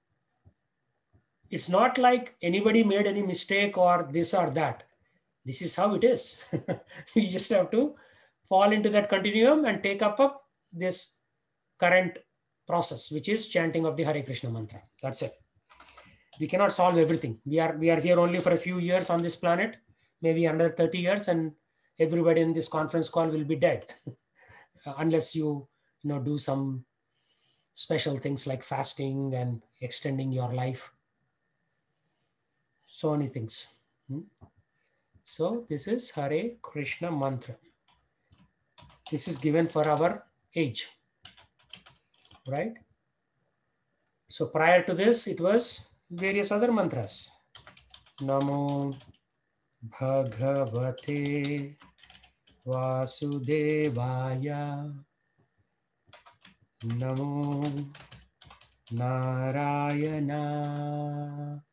it's not like anybody made any mistake or this or that. This is how it is. We just have to fall into that continuum and take up, up this current process, which is chanting of the Hare Krishna mantra. That's it. We cannot solve everything. We are, we are here only for a few years on this planet, maybe another thirty years, and everybody in this conference call will be dead. Unless you, you know, do some special things like fasting and extending your life. So many things. Hmm? So this is Hare Krishna mantra. This is given for our age, right? So prior to this, it was various other mantras. Namo Bhagavate Vasudevaya. Namo Narayana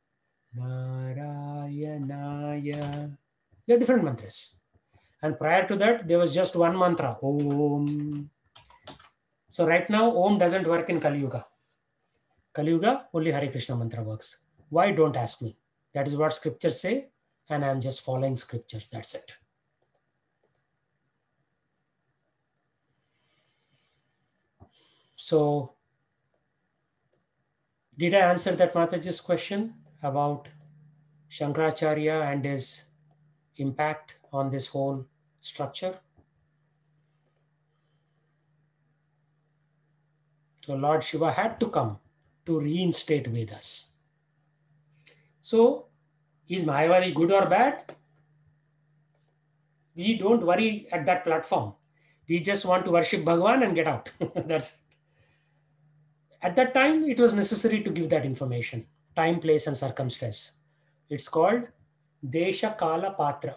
Narayanaya. There are different mantras. And prior to that, there was just one mantra, Om. So right now, Om doesn't work in Kali Yuga. Kali Yuga, only Hare Krishna mantra works. Why? Don't ask me. That is what scriptures say, and I'm just following scriptures. That's it. So, did I answer that Mataji's question about Shankaracharya and his impact on this whole structure? So Lord Shiva had to come to reinstate Vedas. So is Mayavadi good or bad? We don't worry at that platform. We just want to worship Bhagavan and get out. That's at that time, it was necessary to give that information. Time, place, and circumstance. It's called Desha Kala Patra.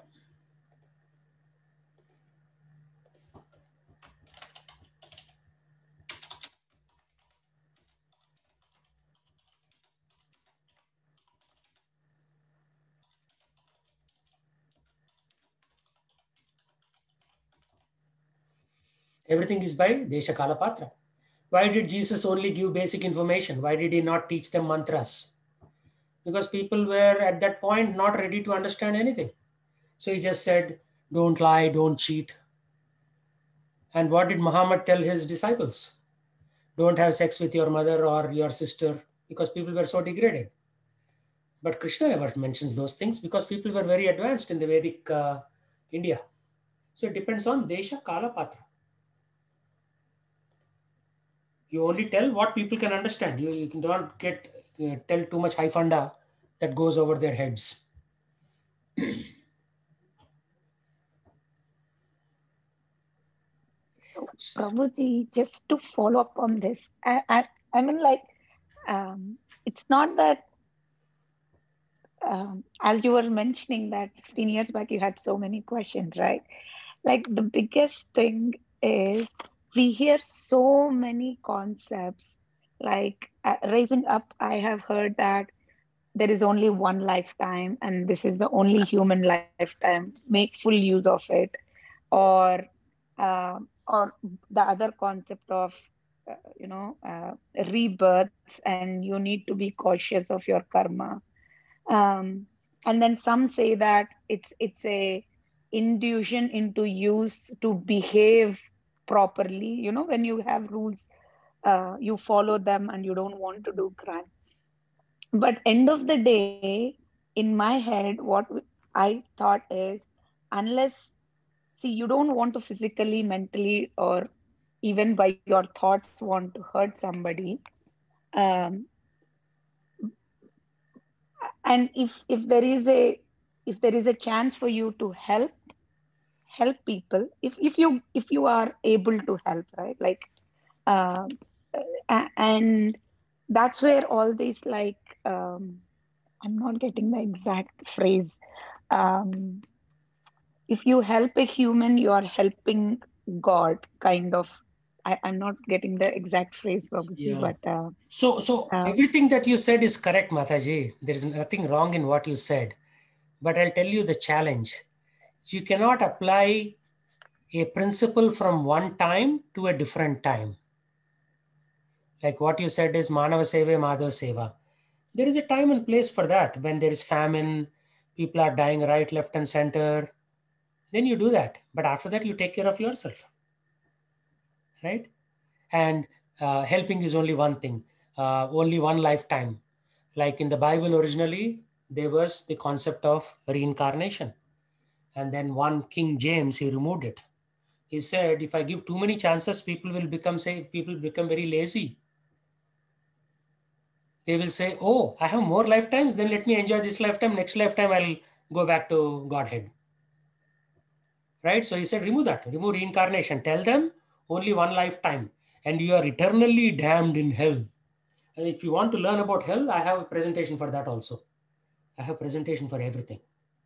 Everything is by Desha Kala Patra. Why did Jesus only give basic information? Why did he not teach them mantras? Because people were at that point not ready to understand anything. So he just said, don't lie, don't cheat. And what did Muhammad tell his disciples? Don't have sex with your mother or your sister, because people were so degraded. But Krishna never mentions those things because people were very advanced in the Vedic uh, India. So it depends on Desha Kala Patra. You only tell what people can understand. You, you don't get uh, tell too much haifanda that goes over their heads. So, Prabhuji, just to follow up on this, I, I, I mean, like, um, it's not that, um, as you were mentioning that fifteen years back, you had so many questions, right? Like the biggest thing is we hear so many concepts, like uh, raising up, I have heard that there is only one lifetime and this is the only human lifetime, make full use of it. Or, uh, or the other concept of, uh, you know, uh, rebirths, and you need to be cautious of your karma. Um, and then some say that it's it's a induction into use to behave properly. You know, when you have rules, uh, you follow them and you don't want to do crime. But end of the day, in my head, what I thought is, unless, see, you don't want to physically, mentally, or even by your thoughts want to hurt somebody. Um, and if if there is a if there is a chance for you to help help people, if if you if you are able to help, right? Like, uh, and that's where all these, like, um, I'm not getting the exact phrase. Um, if you help a human, you are helping God, kind of. I, I'm not getting the exact phrase, Babuji, Yeah. but uh, So, so uh, everything that you said is correct, Mataji. There is nothing wrong in what you said. But I'll tell you the challenge. You cannot apply a principle from one time to a different time. Like what you said is Manava Seva, Madhava Seva. There is a time and place for that. When there is famine, people are dying right, left, and center, then you do that. But after that, you take care of yourself. Right? And uh, helping is only one thing, uh, only one lifetime. Like in the Bible originally, there was the concept of reincarnation. And then one King James, he removed it. He said, if I give too many chances, people will become, say, people become very lazy. They will say, oh, I have more lifetimes, then let me enjoy this lifetime. Next lifetime, I'll go back to Godhead. Right? So he said, remove that, remove reincarnation. Tell them only one lifetime and you are eternally damned in hell. And if you want to learn about hell, I have a presentation for that also. I have a presentation for everything.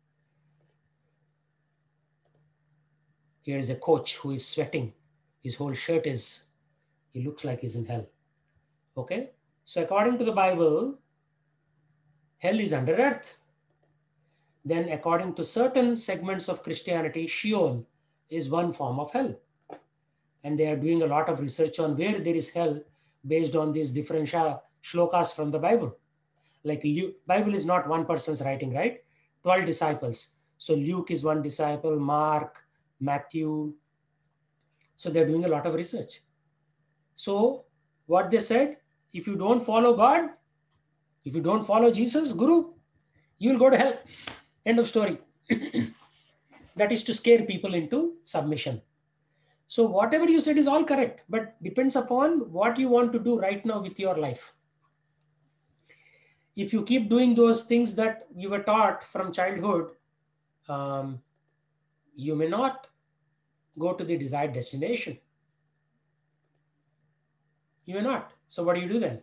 Here is a coach who is sweating. His whole shirt is, he looks like he's in hell. Okay? So according to the Bible, hell is under earth. Then according to certain segments of Christianity, Sheol is one form of hell. And they are doing a lot of research on where there is hell based on these different shlokas from the Bible. Like Luke, Bible is not one person's writing, right? twelve disciples. So Luke is one disciple, Mark, Matthew. So they're doing a lot of research. So what they said, if you don't follow God, if you don't follow Jesus, Guru, you will go to hell. End of story. That is to scare people into submission. So whatever you said is all correct, but depends upon what you want to do right now with your life. If you keep doing those things that you were taught from childhood, um, you may not go to the desired destination. You may not. So what do you do then?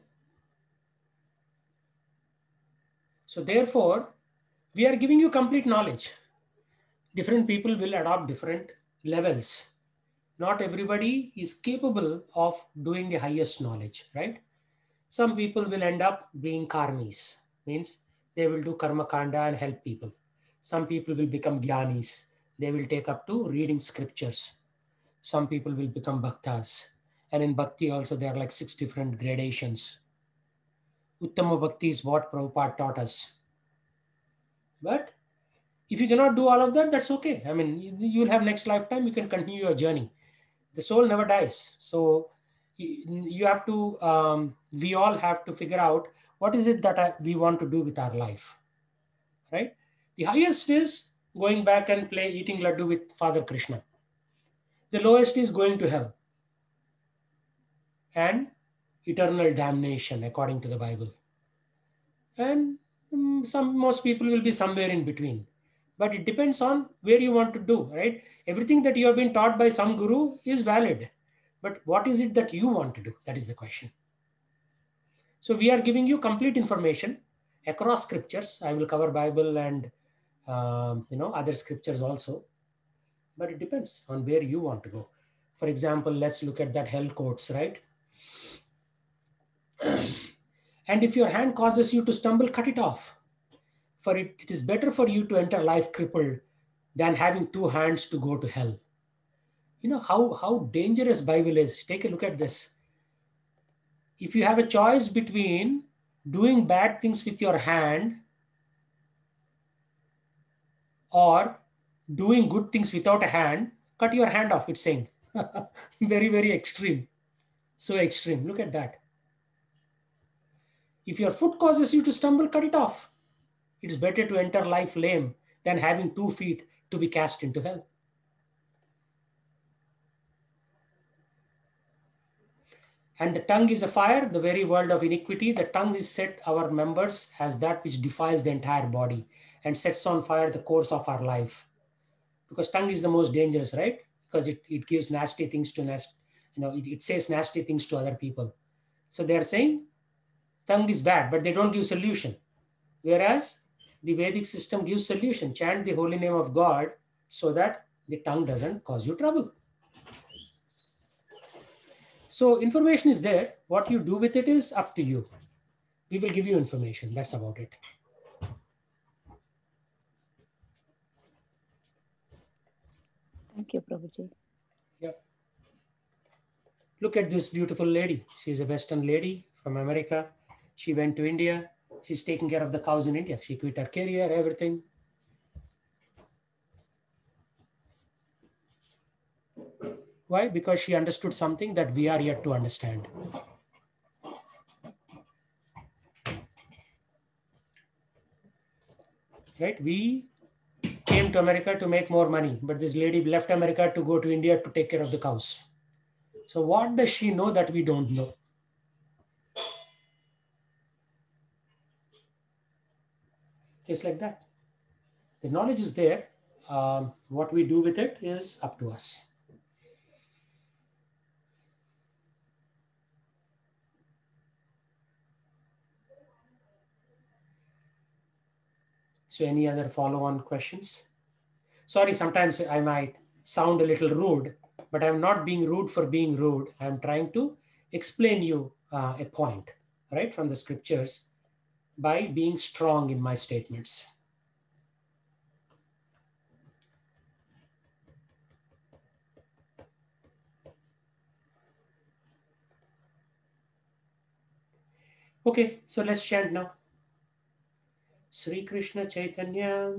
So therefore, we are giving you complete knowledge. Different people will adopt different levels. Not everybody is capable of doing the highest knowledge, right? Some people will end up being karmis, means they will do karma kanda and help people. Some people will become gyanis. They will take up to reading scriptures. Some people will become bhaktas. And in bhakti also there are like six different gradations. Uttama bhakti is what Prabhupada taught us. But if you cannot do all of that, that's okay. I mean, you will have next lifetime, you can continue your journey. The soul never dies. So you have to, um, we all have to figure out what is it that I, we want to do with our life, right? The highest is going back and play eating laddu with Father Krishna. The lowest is going to hell and eternal damnation according to the Bible. And um, some most people will be somewhere in between. But it depends on where you want to do, right? Everything that you have been taught by some guru is valid. But what is it that you want to do? That is the question. So we are giving you complete information across scriptures. I will cover Bible and um, you know other scriptures also. But it depends on where you want to go. For example, let's look at that hell quotes, right? And if your hand causes you to stumble, cut it off. For it, it is better for you to enter life crippled than having two hands to go to hell. You know how, how dangerous Bible is. Take a look at this. If you have a choice between doing bad things with your hand or doing good things without a hand, cut your hand off, it's saying. Very, very extreme. So extreme. Look at that. If your foot causes you to stumble, cut it off. It's better to enter life lame than having two feet to be cast into hell. And the tongue is a fire, the very world of iniquity. The tongue is set our members as that which defiles the entire body and sets on fire the course of our life. Because tongue is the most dangerous, right? Because it, it gives nasty things to, nast, you know, it, it says nasty things to other people. So they are saying tongue is bad, but they don't give solution. Whereas the Vedic system gives solution. Chant the holy name of God so that the tongue doesn't cause you trouble. So information is there. What you do with it is up to you. We will give you information. That's about it. Thank you, Prabhuji. Yeah. Look at this beautiful lady. She's a Western lady from America. She went to India. She's taking care of the cows in India. She quit her career, everything. Why? Because she understood something that we are yet to understand. Right? We came to America to make more money, but this lady left America to go to India to take care of the cows. So what does she know that we don't know? Just like that. The knowledge is there. Um, what we do with it is up to us. So any other follow-on questions? Sorry, sometimes I might sound a little rude, but I'm not being rude for being rude. I'm trying to explain you uh, a point, right, from the scriptures by being strong in my statements. Okay, so let's chant now. Sri Krishna Chaitanya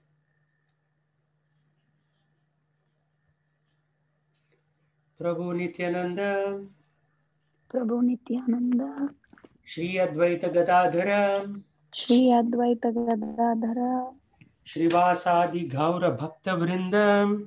Prabhu Nityananda Prabhu Nityananda Shri Advaita Gadadhara Shri Advaita Gadadhara Shrivasadi Gaura Bhakta Vrindam.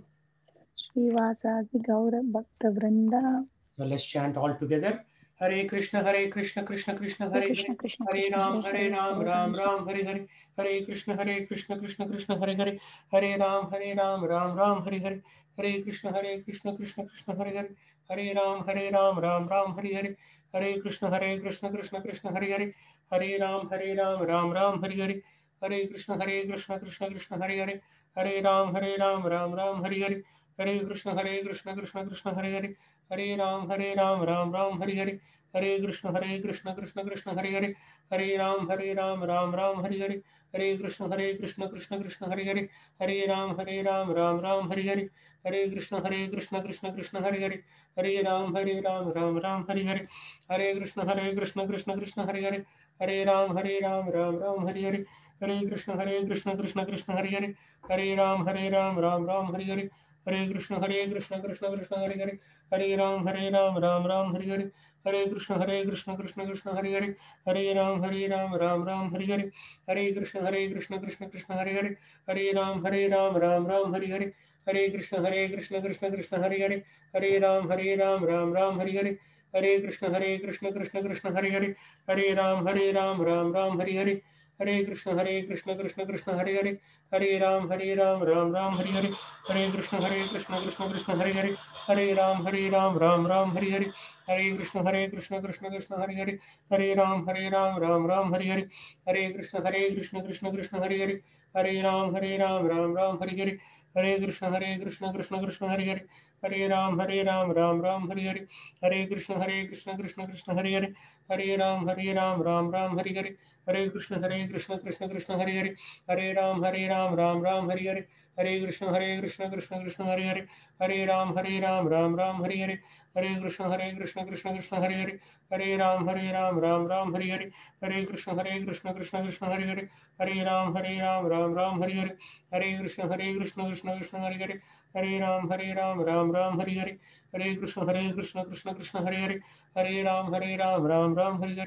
Srivasadi Gaura Bhakta Vrinda. Now let's chant all together. Hare Krishna, Hare Krishna, Krishna Krishna, Hare Hare, Hare Ram, Hare Ram, Ram Ram, Hare Hare, Hare Krishna, Hare Krishna, Krishna Krishna, Hare Hare, Hare Ram, Hare Ram, Ram Ram, Hare Hare, Hare Krishna, Hare Krishna, Krishna Krishna, Hare Hare, Hare Ram, Hare Ram, Ram Ram, Hare Hare, Hare Krishna, Hare Krishna, Krishna Krishna, Hare Hare, Hare Ram, Hare Ram, Ram Ram, Hare Hare, Hare Krishna, Hare Krishna, Krishna Krishna, Hare Hare, Hare Ram, Hare Ram, Ram Ram, Hare Hare, Hare Krishna, Hare Krishna, Krishna Krishna, Hare Hare, Hare Ram, Hare Ram, Ram Ram, Hare Hare, Hare Krishna, Hare Krishna, Krishna Krishna, Hare Hare, Hare Ram, Hare Ram, Ram Ram, Hare Hare, Hare Krishna, Hare Krishna, Krishna Krishna, Hare Hare, Hare Ram, Hare Ram, Ram Ram, Hare Hare, Hare Krishna, Hare Krishna, Krishna Krishna, Hare Hare, Hare Ram, Hare Ram, Ram Ram, Hare Hare, Hare Krishna, Hare Krishna, Krishna Krishna, Hare Hare, Hare Ram, Hare Ram, Ram Ram, Hare Hare, Hare Krishna, Hare Krishna, Krishna Krishna, Hare Hare, Hare Ram, Hare Ram, Ram Ram, Hare Hare, Hare Krishna, Hare Krishna, Krishna Krishna, Hare Hare, Hare Ram, Hare Ram, Ram Ram, Hare Hare, Hare Krishna, Hare Krishna, Krishna Krishna, Hare Hare, Hare Ram, Hare Ram, Ram Ram, Hare Hare, Hare Krishna, Hare Krishna, Krishna Krishna, Hare Hare, Hare Ram, Hare Ram, Ram Ram, Hare Hare, Hare Krishna, Hare Krishna, Krishna Krishna, Hare Hare, Hare Ram, Hare Ram, Ram Ram, Hare Hare, Hare Krishna, Hare Krishna, Krishna Krishna, Hare Hare, Hare Ram, Hare Ram, Ram Ram, Hare Hare, Hare Krishna, Hare Krishna, Krishna Krishna, Hare Hare, Hare Ram, Hare Ram, Ram Ram, Hare Hare, Hare Krishna, Hare Krishna, Krishna Krishna, Hare Hare, Hare Ram, Hare Ram, Ram Ram, Hare Hare, Hare Krishna, Hare Krishna, Krishna Krishna, Hare Hare, Hare Ram, Hare Ram, Ram Ram, Hare Hare, Hare Krishna, Hare Krishna, Krishna Krishna, Hare Hare, Hare Ram, Hare Ram, Ram Ram, Hare Hare, Hare Krishna, Hare Krishna, Krishna Krishna, Hare Hare, Hare Ram, Hare Ram, Ram Ram, Hare Hare, Hare Krishna, Hare Krishna, Krishna Krishna, Hare Hare, Hare Ram, Hare Ram, Ram Ram, Hare Hare, Hare Krishna, Hare Krishna, Krishna Krishna, Hare Hare, Hare Ram, Hare Ram, Ram Ram, Hare Hare, Hare Krishna, Hare Krishna, Krishna Krishna, Hare Hare, Hare Ram, Hare Ram, Ram Ram, Hare Hare, Hare Krishna, Hare Krishna, Krishna Krishna, Hare Hare, Hare Ram, Hare Ram, Ram Ram, Hare Hare, Hare Krishna, Hare Krishna, Krishna Krishna, Hare Hare, Hare Ram, Hare Ram, Ram Ram, Hare Hare, Hare Krishna, Hare Krishna, Krishna Krishna, Hare Hare, Hare Ram, Hare Ram, Ram Ram, Hare Hare, Hare Krishna, Hare Krishna, Krishna Krishna, Hare Hare, Hare Ram, Hare Ram, Ram Ram, Hare Hare,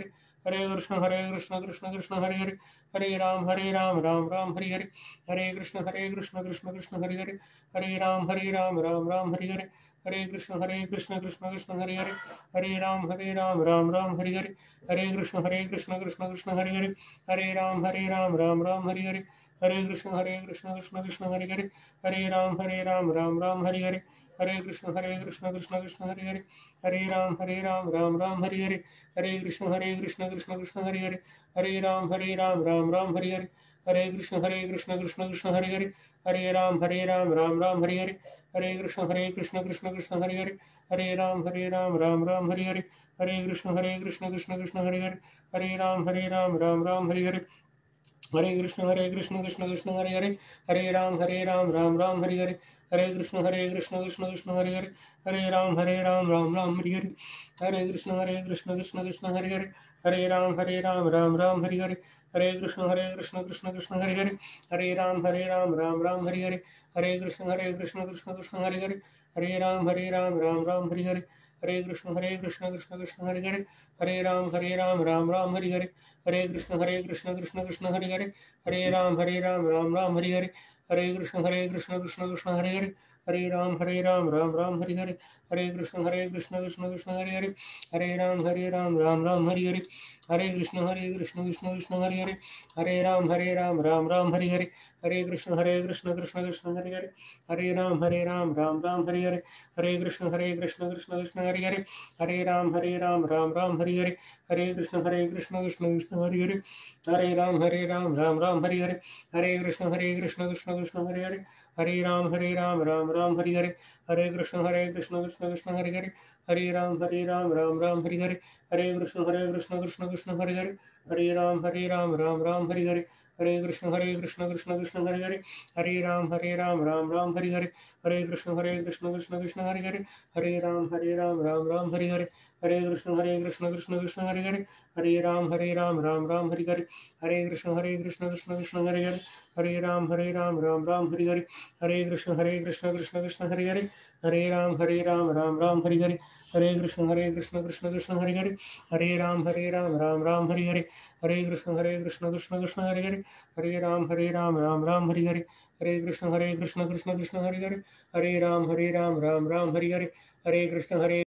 Hare Krishna, Hare Krishna, Krishna Krishna, Hare Hare, Hare Ram, Hare Ram, Ram Ram, Hare Hare, Hare Krishna, Hare Krishna, Krishna Krishna, Hare Hare, Hare Ram, Hare Ram, Ram Ram, Hare Hare, Hare Krishna, Hare Krishna, Krishna Krishna, Hare Hare, Hare Ram, Hare Ram, Ram Ram, Hare Hare, Hare Krishna, Hare Krishna, Krishna Krishna, Hare Hare, Hare Ram, Hare Ram, Ram Ram, Hare Hare, Hare Krishna, Hare Krishna, Krishna Krishna, Hare Hare, Hare Ram, Hare Ram, Ram Ram, Hare Hare, Hare Krishna, Hare Krishna, Krishna Krishna, Hare Hare, Hare Ram, Hare Ram, Ram Ram, Hare Hare, Hare Krishna, Hare Krishna, Krishna Krishna, Hare Hare, Hare Ram, Hare Ram, Ram Ram, Hare Hare, Hare Krishna, Hare Krishna, Krishna Krishna, Hare Hare, Hare Ram, Hare Ram, Ram Ram, Hare Hare, Hare Krishna, Hare Krishna, Krishna Krishna, Hare Hare, Hare Ram, Hare Ram, Ram Ram, Hare Hare, Hare Krishna, Hare Krishna, Krishna Krishna, Hare Hare, Hare Ram, Hare Ram, Ram Ram, Hare Hare, Hare Krishna, Hare Krishna, Krishna Krishna, Hare Hare, Hare Ram, Hare Ram, Ram Ram, Hare Hare, Hare Krishna, Hare Krishna, Krishna Krishna, Hare Hare, Hare Ram, Hare Ram, Ram Ram, Hare Hare, Hare Krishna, Hare Krishna, Krishna Krishna, Hare Hare, Hare Ram, Hare Ram, Ram Ram, Hare Hare, Hare Krishna, Hare Krishna, Krishna Krishna, Hare Hare, Hare Ram, Hare Ram, Ram Ram, Hare Hare, Hare Krishna, Hare Krishna, Krishna Krishna, Hare Hare, Hare Ram, Hare Ram, Ram Ram, Hare Hare, Hare Krishna, Hare Krishna, Krishna Krishna, Hare Hare, Hare Ram, Hare Ram, Ram Ram, Hare Hare, Hare Krishna, Hare Krishna, Krishna Krishna, Hare Hare, Hare Ram, Hare Ram, Ram Ram, Hare Hare, Hare Krishna, Hare Krishna, Krishna Krishna, Hare Hare, Hare Ram, Hare Ram, Ram Ram, Hare Hare, Hare Krishna, Hare Krishna, Krishna Krishna, Hare Hare, Hare Ram, Hare Ram, Ram Ram, Hare Hare, Hare Krishna, Hare Krishna, Krishna Krishna, Hare Hare, Hare Ram, Hare Ram, Ram Ram, Hare Hare, Hare Krishna, Hare Krishna, Krishna Krishna, Hare Hare, Hare Ram, Hare Ram, Ram Ram, Hare Hare, Hare Krishna, Hare Krishna, Krishna Krishna, Hare Hare, Hare Ram, Hare Ram, Ram Ram, Hare Hare, Hare Krishna, Hare Krishna, Krishna Krishna, Hare Hare, Hare Ram, Hare Ram, Ram Ram, Hare Hare, Hare Krishna, Hare Krishna, Krishna Krishna, Hare Hare, Hare Ram, Hare Ram, Ram Ram, Hare Hare, Hare Krishna, Hare Krishna, Krishna Krishna, Hare Hare, Hare Ram, Hare Ram, Ram Ram, Hare Hare, Hare Krishna, Hare Krishna, Krishna Krishna, Hare Hare, Hare Ram, Hare Ram, Ram Ram, Hare Hare, Hare Krishna, Hare Krishna, Krishna Krishna, Hare Hare, Hare Ram, Hare Ram, Ram Ram, Hare Hare, Hare Krishna, Hare Krishna, Krishna Krishna, Hare Hare, Hare Ram, Hare Ram, Ram Ram, Hare Hare, Hare Krishna, Hare Krishna, Krishna Krishna, Hare Hare, Hare Ram, Hare Ram, Ram Ram, Hare Hare, Hare Krishna, Hare Krishna, Krishna Krishna, Hare Hare, Hare Ram, Hare Ram, Ram Ram, Hare Hare, Hare Krishna, Hare Krishna, Krishna Krishna, Hare Hare, Hare Ram, Hare Ram, Ram Ram, Hare Hare, Hare Krishna, Hare Krishna, Krishna Krishna, Hare Hare, Hare Ram, Hare Ram, Ram Ram, Hare Hare, Hare Krishna, Hare Krishna, Krishna Krishna, Hare Hare, Hare Ram, Hare Ram, Ram Ram, Hare Hare, Hare Krishna, Hare Krishna, Krishna Krishna, Hare Hare, Hare Ram, Hare Ram, Ram Ram, Hare Hare, Hare Krishna, Hare